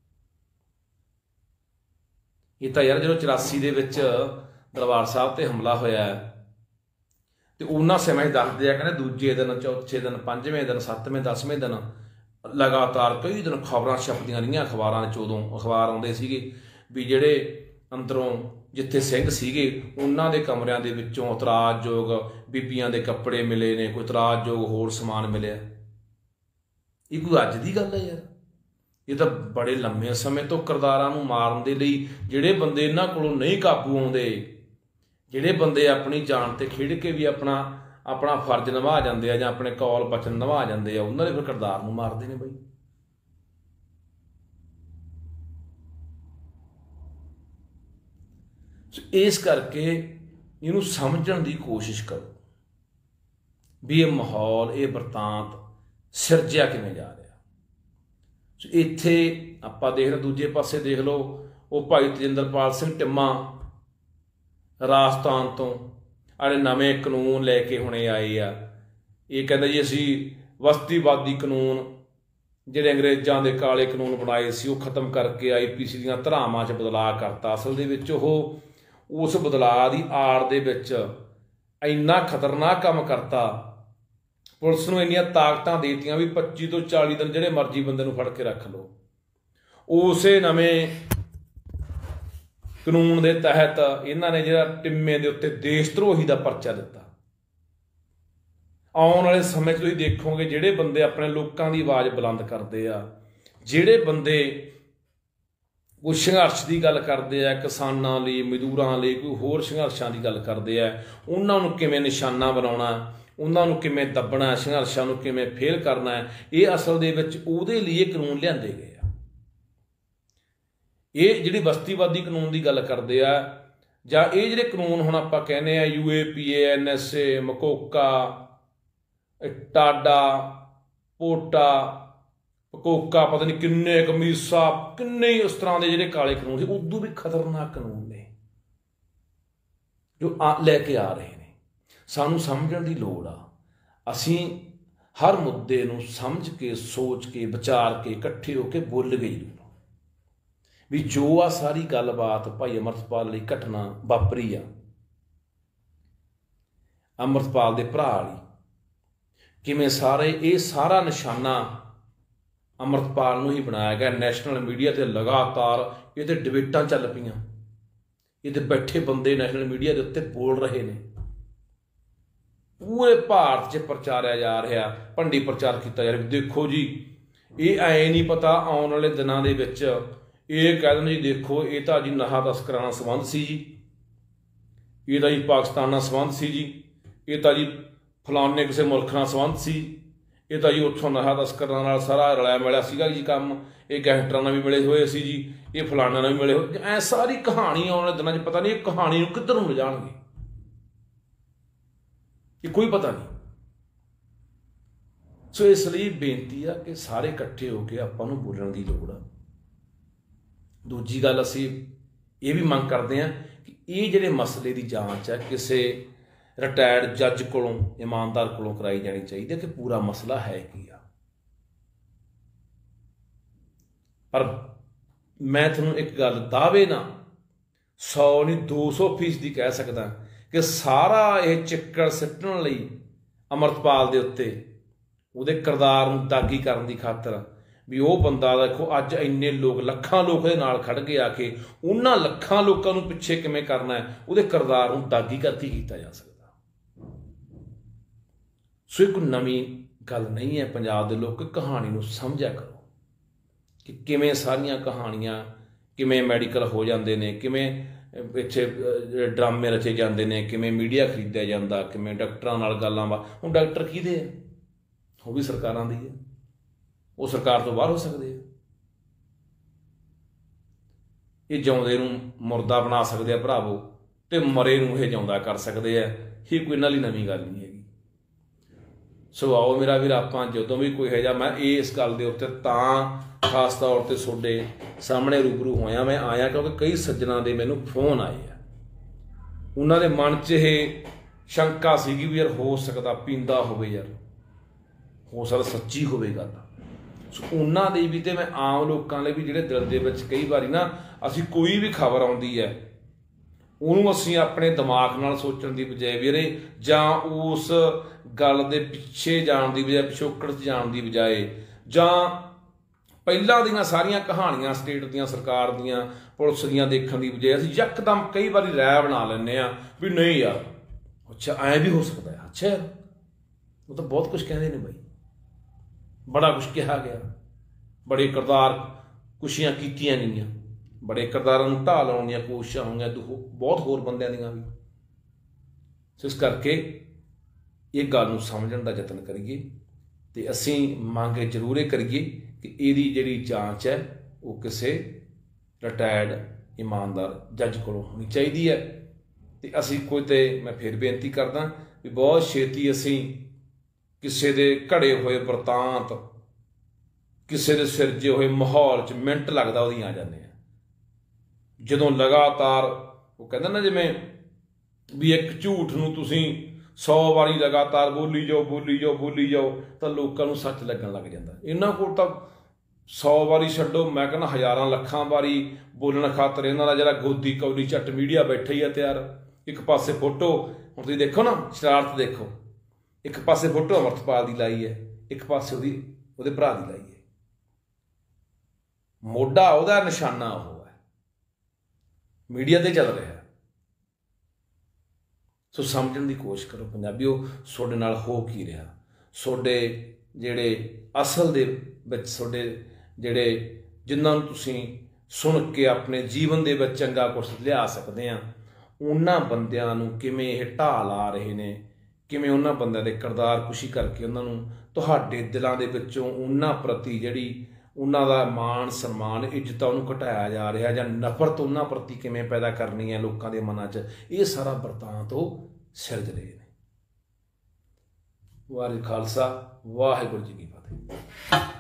ਇਹ ਤਾਂ ਯਾਰ ਜਦੋਂ ਚੁਰਾਸੀ ਦੇ ਵਿੱਚ ਦਰਬਾਰ ਸਾਹਿਬ ਤੇ ਹਮਲਾ ਹੋਇਆ ਤੇ ਉਹਨਾਂ ਸਮੇਂ ਦੱਸਦੇ ਆ, ਕਹਿੰਦੇ ਦੂਜੇ ਦਿਨ, ਚੌਥੇ ਦਿਨ, ਪੰਜਵੇਂ ਦਿਨ, ਸੱਤਵੇਂ, ਦਸਵੇਂ ਦਿਨ ਲਗਾਤਾਰ ਕਈ ਦਿਨ ਖਬਰਾਂ ਛਪਦੀਆਂ ਰਹੀਆਂ ਅਖਬਾਰਾਂ 'ਚ। ਉਦੋਂ ਅਖਬਾਰ ਆਉਂਦੇ ਸੀਗੇ ਵੀ ਜਿਹੜੇ ਅੰਦਰੋਂ ਜਿੱਥੇ ਸਿੰਘ ਸੀਗੇ ਉਹਨਾਂ ਦੇ ਕਮਰਿਆਂ ਦੇ ਵਿੱਚੋਂ ਇਤਰਾਜ਼ਯੋਗ ਬੀਬੀਆਂ ਦੇ ਕੱਪੜੇ ਮਿਲੇ ਨੇ, ਕੋਈ ਇਤਰਾਜ਼ਯੋਗ ਹੋਰ ਸਮਾਨ ਮਿਲਿਆ। ਇਹ ਕੋਈ ਅੱਜ ਦੀ ਗੱਲ ਹੈ ਯਾਰ? ਇਹ ਤਾਂ ਬੜੇ ਲੰਮੇ ਸਮੇਂ ਤੋਂ ਕਿਰਦਾਰਾਂ ਨੂੰ ਮਾਰਨ ਦੇ ਲਈ ਜਿਹੜੇ ਬੰਦੇ ਇਹਨਾਂ ਕੋਲੋਂ ਨਹੀਂ ਕਾਬੂ ਆਉਂਦੇ, ਜਿਹੜੇ ਬੰਦੇ ਆਪਣੀ ਜਾਨ ਤੇ ਖੇਡ ਕੇ ਵੀ ਆਪਣਾ ਆਪਣਾ ਫਰਜ਼ ਨਿਭਾ ਜਾਂਦੇ ਆ ਜਾਂ ਆਪਣੇ ਕੌਲ ਬਚਨ ਨਿਭਾ ਜਾਂਦੇ ਆ, ਉਹਨਾਂ ਦੇ ਫਿਰ ਕਿਰਦਾਰ ਨੂੰ ਮਾਰਦੇ ਨੇ ਬਈ। ਇਸ ਕਰਕੇ ਇਹਨੂੰ ਸਮਝਣ ਦੀ ਕੋਸ਼ਿਸ਼ ਕਰੋ ਵੀ ਇਹ ਮਾਹੌਲ, ਇਹ ਵਰਤਾਂਤ ਸਿਰਜਿਆ ਕਿਵੇਂ ਜਾ ਰਿਹਾ। ਸੋ ਇੱਥੇ ਆਪਾਂ ਦੇਖ ਰਹੇ, ਦੂਜੇ ਪਾਸੇ ਦੇਖ ਲਓ ਉਹ ਭਾਈ ਤੇਜਿੰਦਰਪਾਲ ਸਿੰਘ ਟਿੰਮਾ ਰਾਜਸਥਾਨ ਤੋਂ ਆਲੇ ਨਵੇਂ ਕਾਨੂੰਨ ਲੈ ਕੇ ਹੁਣੇ ਆਏ ਆ। ਇਹ ਕਹਿੰਦੇ ਜੀ ਅਸੀਂ ਵਸਤੀਵਾਦੀ ਕਾਨੂੰਨ ਜਿਹੜੇ ਅੰਗਰੇਜ਼ਾਂ ਦੇ ਕਾਲੇ ਕਾਨੂੰਨ ਬਣਾਏ ਸੀ ਉਹ ਖਤਮ ਕਰਕੇ ਆਈ ਪੀ ਸੀ ਦੀਆਂ ਧਾਰਾਵਾਂ 'ਚ ਬਦਲਾਅ ਕਰਤਾ। ਅਸਲ ਦੇ ਵਿੱਚ ਉਹ ਉਸ ਬਦਲਾਅ ਦੀ ਆੜ ਦੇ ਵਿੱਚ ਇੰਨਾ ਖਤਰਨਾਕ ਕੰਮ ਕਰਤਾ, ਪੁਲਿਸ ਨੂੰ ਇੰਨੀਆਂ ਤਾਕਤਾਂ ਦੇ ਦਿੱਤੀਆਂ ਵੀ ਪੱਚੀ ਤੋਂ ਚਾਲੀ ਦਿਨ ਜਿਹੜੇ ਮਰਜ਼ੀ ਬੰਦੇ ਨੂੰ ਫੜ ਕੇ ਰੱਖ ਲਓ। ਉਸੇ ਨਵੇਂ ਕਾਨੂੰਨ ਦੇ ਤਹਿਤ ਇਹਨਾਂ ਨੇ ਜਿਹੜਾ ਟਿੰਮੇ ਦੇ ਉੱਤੇ ਦੇਸ਼ ਧਰੋਹੀ ਦਾ ਪਰਚਾ ਦਿੱਤਾ। ਆਉਣ ਵਾਲੇ ਸਮੇਂ 'ਚ ਤੁਸੀਂ ਦੇਖੋਗੇ ਜਿਹੜੇ ਬੰਦੇ ਆਪਣੇ ਲੋਕਾਂ ਦੀ ਆਵਾਜ਼ ਬੁਲੰਦ ਕਰਦੇ ਆ, ਜਿਹੜੇ ਬੰਦੇ ਕੋਈ ਸੰਘਰਸ਼ ਦੀ ਗੱਲ ਕਰਦੇ ਆ, ਕਿਸਾਨਾਂ ਲਈ, ਮਜ਼ਦੂਰਾਂ ਲਈ, ਕੋਈ ਹੋਰ ਸੰਘਰਸ਼ਾਂ ਦੀ ਗੱਲ ਕਰਦੇ ਆ, ਉਹਨਾਂ ਨੂੰ ਕਿਵੇਂ ਨਿਸ਼ਾਨਾ ਬਣਾਉਣਾ, ਉਹਨਾਂ ਨੂੰ ਕਿਵੇਂ ਦੱਬਣਾ, ਸੰਘਰਸ਼ਾਂ ਨੂੰ ਕਿਵੇਂ ਫੇਲ ਕਰਨਾ ਹੈ, ਇਹ ਅਸਲ ਦੇ ਵਿੱਚ ਉਹਦੇ ਲਈ ਇਹ ਕਾਨੂੰਨ ਲਿਆਂਦੇ ਗਏ ਆ। ਇਹ ਜਿਹੜੀ ਬਸਤੀਵਾਦੀ ਕਾਨੂੰਨ ਦੀ ਗੱਲ ਕਰਦੇ ਆ, ਜਾਂ ਇਹ ਜਿਹੜੇ ਕਾਨੂੰਨ ਹੁਣ ਆਪਾਂ ਕਹਿੰਦੇ ਆ U A P A, N S A, ਮਕੋਕਾ, ਟਾਡਾ, ਪੋਟਾ, ਪਕੋਕਾ, ਪਤਾ ਨਹੀਂ ਕਿੰਨੇ ਕਮੀਸਾ, ਕਿੰਨੇ ਹੀ ਉਸ ਤਰ੍ਹਾਂ ਦੇ ਜਿਹੜੇ ਕਾਲੇ ਕਾਨੂੰਨ ਸੀ, ਉਦੋਂ ਵੀ ਖਤਰਨਾਕ ਕਾਨੂੰਨ ਨੇ ਜੋ ਆ ਲੈ ਕੇ ਆ ਰਹੇ ਨੇ। ਸਾਨੂੰ ਸਮਝਣ ਦੀ ਲੋੜ ਆ। ਅਸੀਂ ਹਰ ਮੁੱਦੇ ਨੂੰ ਸਮਝ ਕੇ, ਸੋਚ ਕੇ, ਵਿਚਾਰ ਕੇ, ਇਕੱਠੇ ਹੋ ਕੇ ਬੋਲ ਗਏ ਜ਼ਰੂਰ ਵੀ ਜੋ ਆ ਸਾਰੀ ਗੱਲਬਾਤ ਭਾਈ ਅਮਰਤਪਾਲ ਲਈ ਘਟਨਾ ਵਾਪਰੀ ਆ, ਅਮਰਤਪਾਲ ਦੇ ਭਰਾ ਵਾਲੀ, ਕਿਵੇਂ ਸਾਰੇ ਇਹ ਸਾਰਾ ਨਿਸ਼ਾਨਾ ਅਮਰਤਪਾਲ ਨੂੰ ਹੀ ਬਣਾਇਆ ਗਿਆ। ਨੈਸ਼ਨਲ ਮੀਡੀਆ ਤੇ ਲਗਾਤਾਰ ਇਹਦੇ ਡਿਬੇਟਾਂ ਚੱਲ ਪਈਆਂ, ਇਹਦੇ ਬੈਠੇ ਬੰਦੇ ਨੈਸ਼ਨਲ ਮੀਡੀਆ ਦੇ ਉੱਤੇ ਬੋਲ ਰਹੇ ਨੇ, ਪੂਰੇ ਭਾਰਤ 'ਚ ਪ੍ਰਚਾਰਿਆ ਜਾ ਰਿਹਾ, ਭੰਡੀ ਪ੍ਰਚਾਰ ਕੀਤਾ ਜਾ ਰਿਹਾ। ਦੇਖੋ ਜੀ, ਇਹ ਐ ਨਹੀਂ ਪਤਾ ਆਉਣ ਵਾਲੇ ਦਿਨਾਂ ਦੇ ਵਿੱਚ ਇਹ ਕਹਿ ਦਿੰਦੇ ਜੀ ਦੇਖੋ ਇਹ ਤਾਂ ਜੀ ਨਸ਼ਾ ਤਸਕਰਾਂ ਨਾਲ ਸੰਬੰਧ ਸੀ ਜੀ, ਇਹ ਤਾਂ ਜੀ ਪਾਕਿਸਤਾਨ ਨਾਲ ਸੰਬੰਧ ਸੀ ਜੀ, ਇਹ ਤਾਂ ਜੀ ਫਲਾਣੇ ਕਿਸੇ ਮੁਲਕ ਨਾਲ ਸੰਬੰਧ ਸੀ, ਇਹ ਤਾਂ ਜੀ ਉੱਥੋਂ ਨਸ਼ਾ ਤਸਕਰਾਂ ਨਾਲ ਸਾਰਾ ਰਲਿਆ ਮਿਲਿਆ ਸੀਗਾ ਜੀ ਕੰਮ, ਇਹ ਗੈਂਗਸਟਰਾਂ ਨਾਲ ਵੀ ਮਿਲੇ ਹੋਏ ਸੀ ਜੀ, ਇਹ ਫਲਾਣਿਆਂ ਨਾਲ ਵੀ ਮਿਲੇ ਹੋਏ। ਐ ਸਾਰੀ ਕਹਾਣੀ ਆਉਣ ਵਾਲੇ ਦਿਨਾਂ 'ਚ ਪਤਾ ਨਹੀਂ ਇਹ ਕਹਾਣੀ ਨੂੰ ਕਿੱਧਰ ਨੂੰ ਲਿਜਾਣਗੇ, ਇਹ ਕੋਈ ਪਤਾ ਨਹੀਂ। ਸੋ ਇਸ ਲਈ ਬੇਨਤੀ ਆ ਕਿ ਸਾਰੇ ਇਕੱਠੇ ਹੋ ਕੇ ਆਪਾਂ ਨੂੰ ਬੋਲਣ ਦੀ ਲੋੜ ਆ। ਦੂਜੀ ਗੱਲ ਅਸੀਂ ਇਹ ਵੀ ਮੰਗ ਕਰਦੇ ਹਾਂ ਕਿ ਇਹ ਜਿਹੜੇ ਮਸਲੇ ਦੀ ਜਾਂਚ ਹੈ ਕਿਸੇ ਰਿਟਾਇਰਡ ਜੱਜ ਕੋਲੋਂ, ਇਮਾਨਦਾਰ ਕੋਲੋਂ ਕਰਾਈ ਜਾਣੀ ਚਾਹੀਦੀ ਹੈ ਕਿ ਪੂਰਾ ਮਸਲਾ ਹੈ ਕੀ ਆ। ਪਰ ਮੈਂ ਤੁਹਾਨੂੰ ਇੱਕ ਗੱਲ ਦਾਅਵੇ ਨਾਲ ਸੌ ਨਹੀਂ ਦੋ ਸੌ ਫੀਸਦੀ ਕਹਿ ਸਕਦਾ ਕਿ ਸਾਰਾ ਇਹ ਚੱਕਰ ਸਿੱਟਣ ਲਈ ਅਮਰਤਪਾਲ ਦੇ ਉੱਤੇ, ਉਹਦੇ ਕਿਰਦਾਰ ਨੂੰ ਦਾਗੀ ਕਰਨ ਦੀ ਖਾਤਰ ਵੀ ਉਹ ਬੰਦਾ ਦੇਖੋ ਅੱਜ ਇੰਨੇ ਲੋਕ, ਲੱਖਾਂ ਲੋਕ ਦੇ ਨਾਲ ਖੜ ਕੇ ਆ ਕੇ ਉਹਨਾਂ ਲੱਖਾਂ ਲੋਕਾਂ ਨੂੰ ਪਿੱਛੇ ਕਿਵੇਂ ਕਰਨਾ ਹੈ, ਉਹਦੇ ਕਿਰਦਾਰ ਨੂੰ ਦਾਗੀ ਕਰਕੇ ਕੀਤਾ ਜਾ ਸਕਦਾ। ਸੋ ਇਹ ਕੋਈ ਨਵੀਂ ਗੱਲ ਨਹੀਂ ਹੈ। ਪੰਜਾਬ ਦੇ ਲੋਕ ਕਹਾਣੀ ਨੂੰ ਸਮਝਿਆ ਕਰੋ ਕਿ ਕਿਵੇਂ ਸਾਰੀਆਂ ਕਹਾਣੀਆਂ, ਕਿਵੇਂ ਮੈਡੀਕਲ ਹੋ ਜਾਂਦੇ ਨੇ, ਕਿਵੇਂ ਇੱਥੇ ਡਰਾਮੇ ਰਚੇ ਜਾਂਦੇ ਨੇ, ਕਿਵੇਂ ਮੀਡੀਆ ਖਰੀਦਿਆ ਜਾਂਦਾ, ਕਿਵੇਂ ਡਾਕਟਰਾਂ ਨਾਲ ਗੱਲਾਂ ਵਾ। ਹੁਣ ਡਾਕਟਰ ਕਿਹਦੇ ਆ? ਉਹ ਵੀ ਸਰਕਾਰਾਂ ਦੀ ਹੈ, ਉਹ ਸਰਕਾਰ ਤੋਂ ਬਾਹਰ ਹੋ ਸਕਦੇ ਆ। ਇਹ ਜਿਉਂਦੇ ਨੂੰ ਮੁਰਦਾ ਬਣਾ ਸਕਦੇ ਆ ਭਰਾਵੋ, ਤੇ ਮਰੇ ਨੂੰ ਇਹ ਜਿਉਂਦਾ ਕਰ ਸਕਦੇ ਆ। ਇਹ ਕੋਈ ਇਹਨਾਂ ਲਈ ਨਵੀਂ ਗੱਲ ਨਹੀਂ ਹੈਗੀ। ਸੋ ਆਓ ਮੇਰਾ ਵੀਰ, ਆਪਾਂ ਜਦੋਂ ਵੀ ਕੋਈ ਹੈ ਜਾਂ ਮੈਂ ਇਸ ਗੱਲ ਦੇ ਉੱਤੇ ਤਾਂ ਖਾਸ ਤੌਰ ਤੇ ਤੁਹਾਡੇ ਸਾਹਮਣੇ ਰੂਬਰੂ ਹੋਇਆ, ਮੈਂ ਆਇਆ ਕਿਉਂਕਿ ਕਈ ਸੱਜਣਾਂ ਦੇ ਮੈਨੂੰ ਫੋਨ ਆਏ ਆ, ਉਹਨਾਂ ਦੇ ਮਨ 'ਚ ਇਹ ਸ਼ੰਕਾ ਸੀਗੀ ਵੀ ਯਾਰ ਹੋ ਸਕਦਾ ਪੀਂਦਾ ਹੋਵੇ, ਯਾਰ ਹੋ ਸਕਦਾ ਸੱਚੀ ਹੋਵੇ ਗੱਲ। ਸੋ ਉਹਨਾਂ ਲਈ ਵੀ ਤੇ ਮੈਂ ਆਮ ਲੋਕਾਂ ਲਈ ਵੀ ਜਿਹੜੇ ਦਿਲ ਦੇ ਵਿੱਚ ਕਈ ਵਾਰੀ ਨਾ ਅਸੀਂ ਕੋਈ ਵੀ ਖਬਰ ਆਉਂਦੀ ਹੈ ਉਹਨੂੰ ਅਸੀਂ ਆਪਣੇ ਦਿਮਾਗ ਨਾਲ ਸੋਚਣ ਦੀ ਬਜਾਏ ਵੀਰੇ, ਜਾਂ ਉਸ ਗੱਲ ਦੇ ਪਿੱਛੇ ਜਾਣ ਦੀ ਬਜਾਏ, ਪਿਛੋਕੜ 'ਚ ਜਾਣ ਦੀ ਬਜਾਏ, ਜਾਂ ਪਹਿਲਾਂ ਦੀਆਂ ਸਾਰੀਆਂ ਕਹਾਣੀਆਂ ਸਟੇਟ ਦੀਆਂ, ਸਰਕਾਰ ਦੀਆਂ, ਪੁਲਿਸ ਦੀਆਂ ਦੇਖਣ ਦੀ ਬਜਾਏ ਅਸੀਂ ਯਕਦਮ ਕਈ ਵਾਰੀ ਰਾਇ ਬਣਾ ਲੈਂਦੇ ਹਾਂ ਵੀ ਨਹੀਂ ਯਾਰ ਅੱਛਾ ਐਂ ਵੀ ਹੋ ਸਕਦਾ ਹੈ, ਅੱਛਾ ਉਹ ਤਾਂ ਬਹੁਤ ਕੁਛ ਕਹਿੰਦੇ ਨੇ ਬਾਈ, ਬੜਾ ਕੁਛ ਕਿਹਾ ਗਿਆ, ਬੜੇ ਕਿਰਦਾਰ ਕੁਛੀਆਂ ਕੀਤੀਆਂ ਗਈਆਂ, ਬੜੇ ਕਿਰਦਾਰਾਂ ਨੂੰ ਢਾਹ ਲਾਉਣ ਦੀਆਂ ਕੋਸ਼ਿਸ਼ਾਂ ਹੋਈਆਂ, ਬਹੁਤ ਹੋਰ ਬੰਦਿਆਂ ਦੀਆਂ ਵੀ। ਇਸ ਕਰਕੇ ਇਹ ਗੱਲ ਨੂੰ ਸਮਝਣ ਦਾ ਯਤਨ ਕਰੀਏ ਤੇ ਅਸੀਂ ਮੰਗ ਜ਼ਰੂਰ ਇਹ ਕਰੀਏ ਕਿ ਇਹਦੀ ਜਿਹੜੀ ਜਾਂਚ ਹੈ ਉਹ ਕਿਸੇ ਰਿਟਾਇਰਡ ਇਮਾਨਦਾਰ ਜੱਜ ਕੋਲੋਂ ਹੋਣੀ ਚਾਹੀਦੀ ਹੈ। ਤੇ ਅਸੀਂ ਕੋਈ ਤੇ ਮੈਂ ਫਿਰ ਬੇਨਤੀ ਕਰਦਾ ਵੀ ਬਹੁਤ ਛੇਤੀ ਅਸੀਂ ਕਿਸੇ ਦੇ ਘੜੇ ਹੋਏ ਵਰਤਾਂਤ, ਕਿਸੇ ਦੇ ਸਿਰਜੇ ਹੋਏ ਮਾਹੌਲ 'ਚ ਮਿੰਟ ਲੱਗਦਾ ਉਹਦੀ ਆ ਜਾਂਦੇ ਆ। ਜਦੋਂ ਲਗਾਤਾਰ ਉਹ ਕਹਿੰਦਾ ਨਾ ਜਿਵੇਂ ਵੀ ਇੱਕ ਝੂਠ ਨੂੰ ਤੁਸੀਂ ਸੌ ਵਾਰੀ ਲਗਾਤਾਰ ਬੋਲੀ ਜਾਓ ਬੋਲੀ ਜਾਓ ਬੋਲੀ ਜਾਓ ਤਾਂ ਲੋਕਾਂ ਨੂੰ ਸੱਚ ਲੱਗਣ ਲੱਗ ਜਾਂਦਾ। ਇਹਨਾਂ ਕੋਲ ਤਾਂ ਸੌ ਵਾਰੀ ਛੱਡੋ, ਮੈਂ ਕਹਿੰਦਾ ਹਜ਼ਾਰਾਂ ਲੱਖਾਂ ਵਾਰੀ ਬੋਲਣ ਖਾਤਰ ਇਹਨਾਂ ਦਾ ਜਿਹੜਾ ਗੋਦੀ ਕੌਲੀ ਝੱਟ ਮੀਡੀਆ ਬੈਠਾ ਹੀ ਆ ਤਿਆਰ। ਇੱਕ ਪਾਸੇ ਫੋਟੋ ਹੁਣ ਤੁਸੀਂ ਦੇਖੋ ਨਾ, ਸ਼ਰਾਰਤ ਦੇਖੋ, ਇੱਕ ਪਾਸੇ ਫੋਟੋ ਅਮਰਤਪਾਲ ਦੀ ਲਾਈ ਹੈ, ਇੱਕ ਪਾਸੇ ਉਹਦੀ ਉਹਦੇ ਭਰਾ ਦੀ ਲਾਈ ਹੈ। ਮੋਢਾ ਉਹਦਾ ਨਿਸ਼ਾਨਾ ਉਹ ਹੈ, ਮੀਡੀਆ ਤੇ ਚੱਲ ਰਿਹਾ। ਸੋ ਸਮਝਣ ਦੀ ਕੋਸ਼ਿਸ਼ ਕਰੋ ਪੰਜਾਬੀਓ, ਤੁਹਾਡੇ ਨਾਲ ਹੋ ਕੀ ਰਿਹਾ, ਤੁਹਾਡੇ ਜਿਹੜੇ ਅਸਲ ਦੇ ਵਿੱਚ ਤੁਹਾਡੇ ਜਿਹੜੇ ਜਿਨ੍ਹਾਂ ਨੂੰ ਤੁਸੀਂ ਸੁਣ ਕੇ ਆਪਣੇ ਜੀਵਨ ਦੇ ਵਿੱਚ ਚੰਗਾ ਕੁਛ ਲਿਆ ਸਕਦੇ ਆ, ਉਹਨਾਂ ਬੰਦਿਆਂ ਨੂੰ ਕਿਵੇਂ ਇਹ ਢਾਹ ਲਾ ਰਹੇ ਨੇ, ਕਿਵੇਂ ਉਹਨਾਂ ਬੰਦਿਆਂ ਦੇ ਕਿਰਦਾਰ ਕੁਸ਼ੀ ਕਰਕੇ ਉਹਨਾਂ ਨੂੰ ਤੁਹਾਡੇ ਦਿਲਾਂ ਦੇ ਵਿੱਚੋਂ ਉਹਨਾਂ ਪ੍ਰਤੀ ਜਿਹੜੀ ਉਹਨਾਂ ਦਾ ਮਾਣ ਸਨਮਾਨ ਇੱਜ਼ਤ ਉਹਨੂੰ ਘਟਾਇਆ ਜਾ ਰਿਹਾ, ਜਾਂ ਨਫ਼ਰਤ ਉਹਨਾਂ ਪ੍ਰਤੀ ਕਿਵੇਂ ਪੈਦਾ ਕਰਨੀ ਹੈ ਲੋਕਾਂ ਦੇ ਮਨਾਂ 'ਚ, ਇਹ ਸਾਰਾ ਵਰਤਾਂਤ ਉਹ ਸਿਰਜ ਰਹੇ ਨੇ। ਵਾਹਿਗੁਰੂ ਖਾਲਸਾ, ਵਾਹਿਗੁਰੂ ਜੀ ਕੀ ਫਤਿਹ।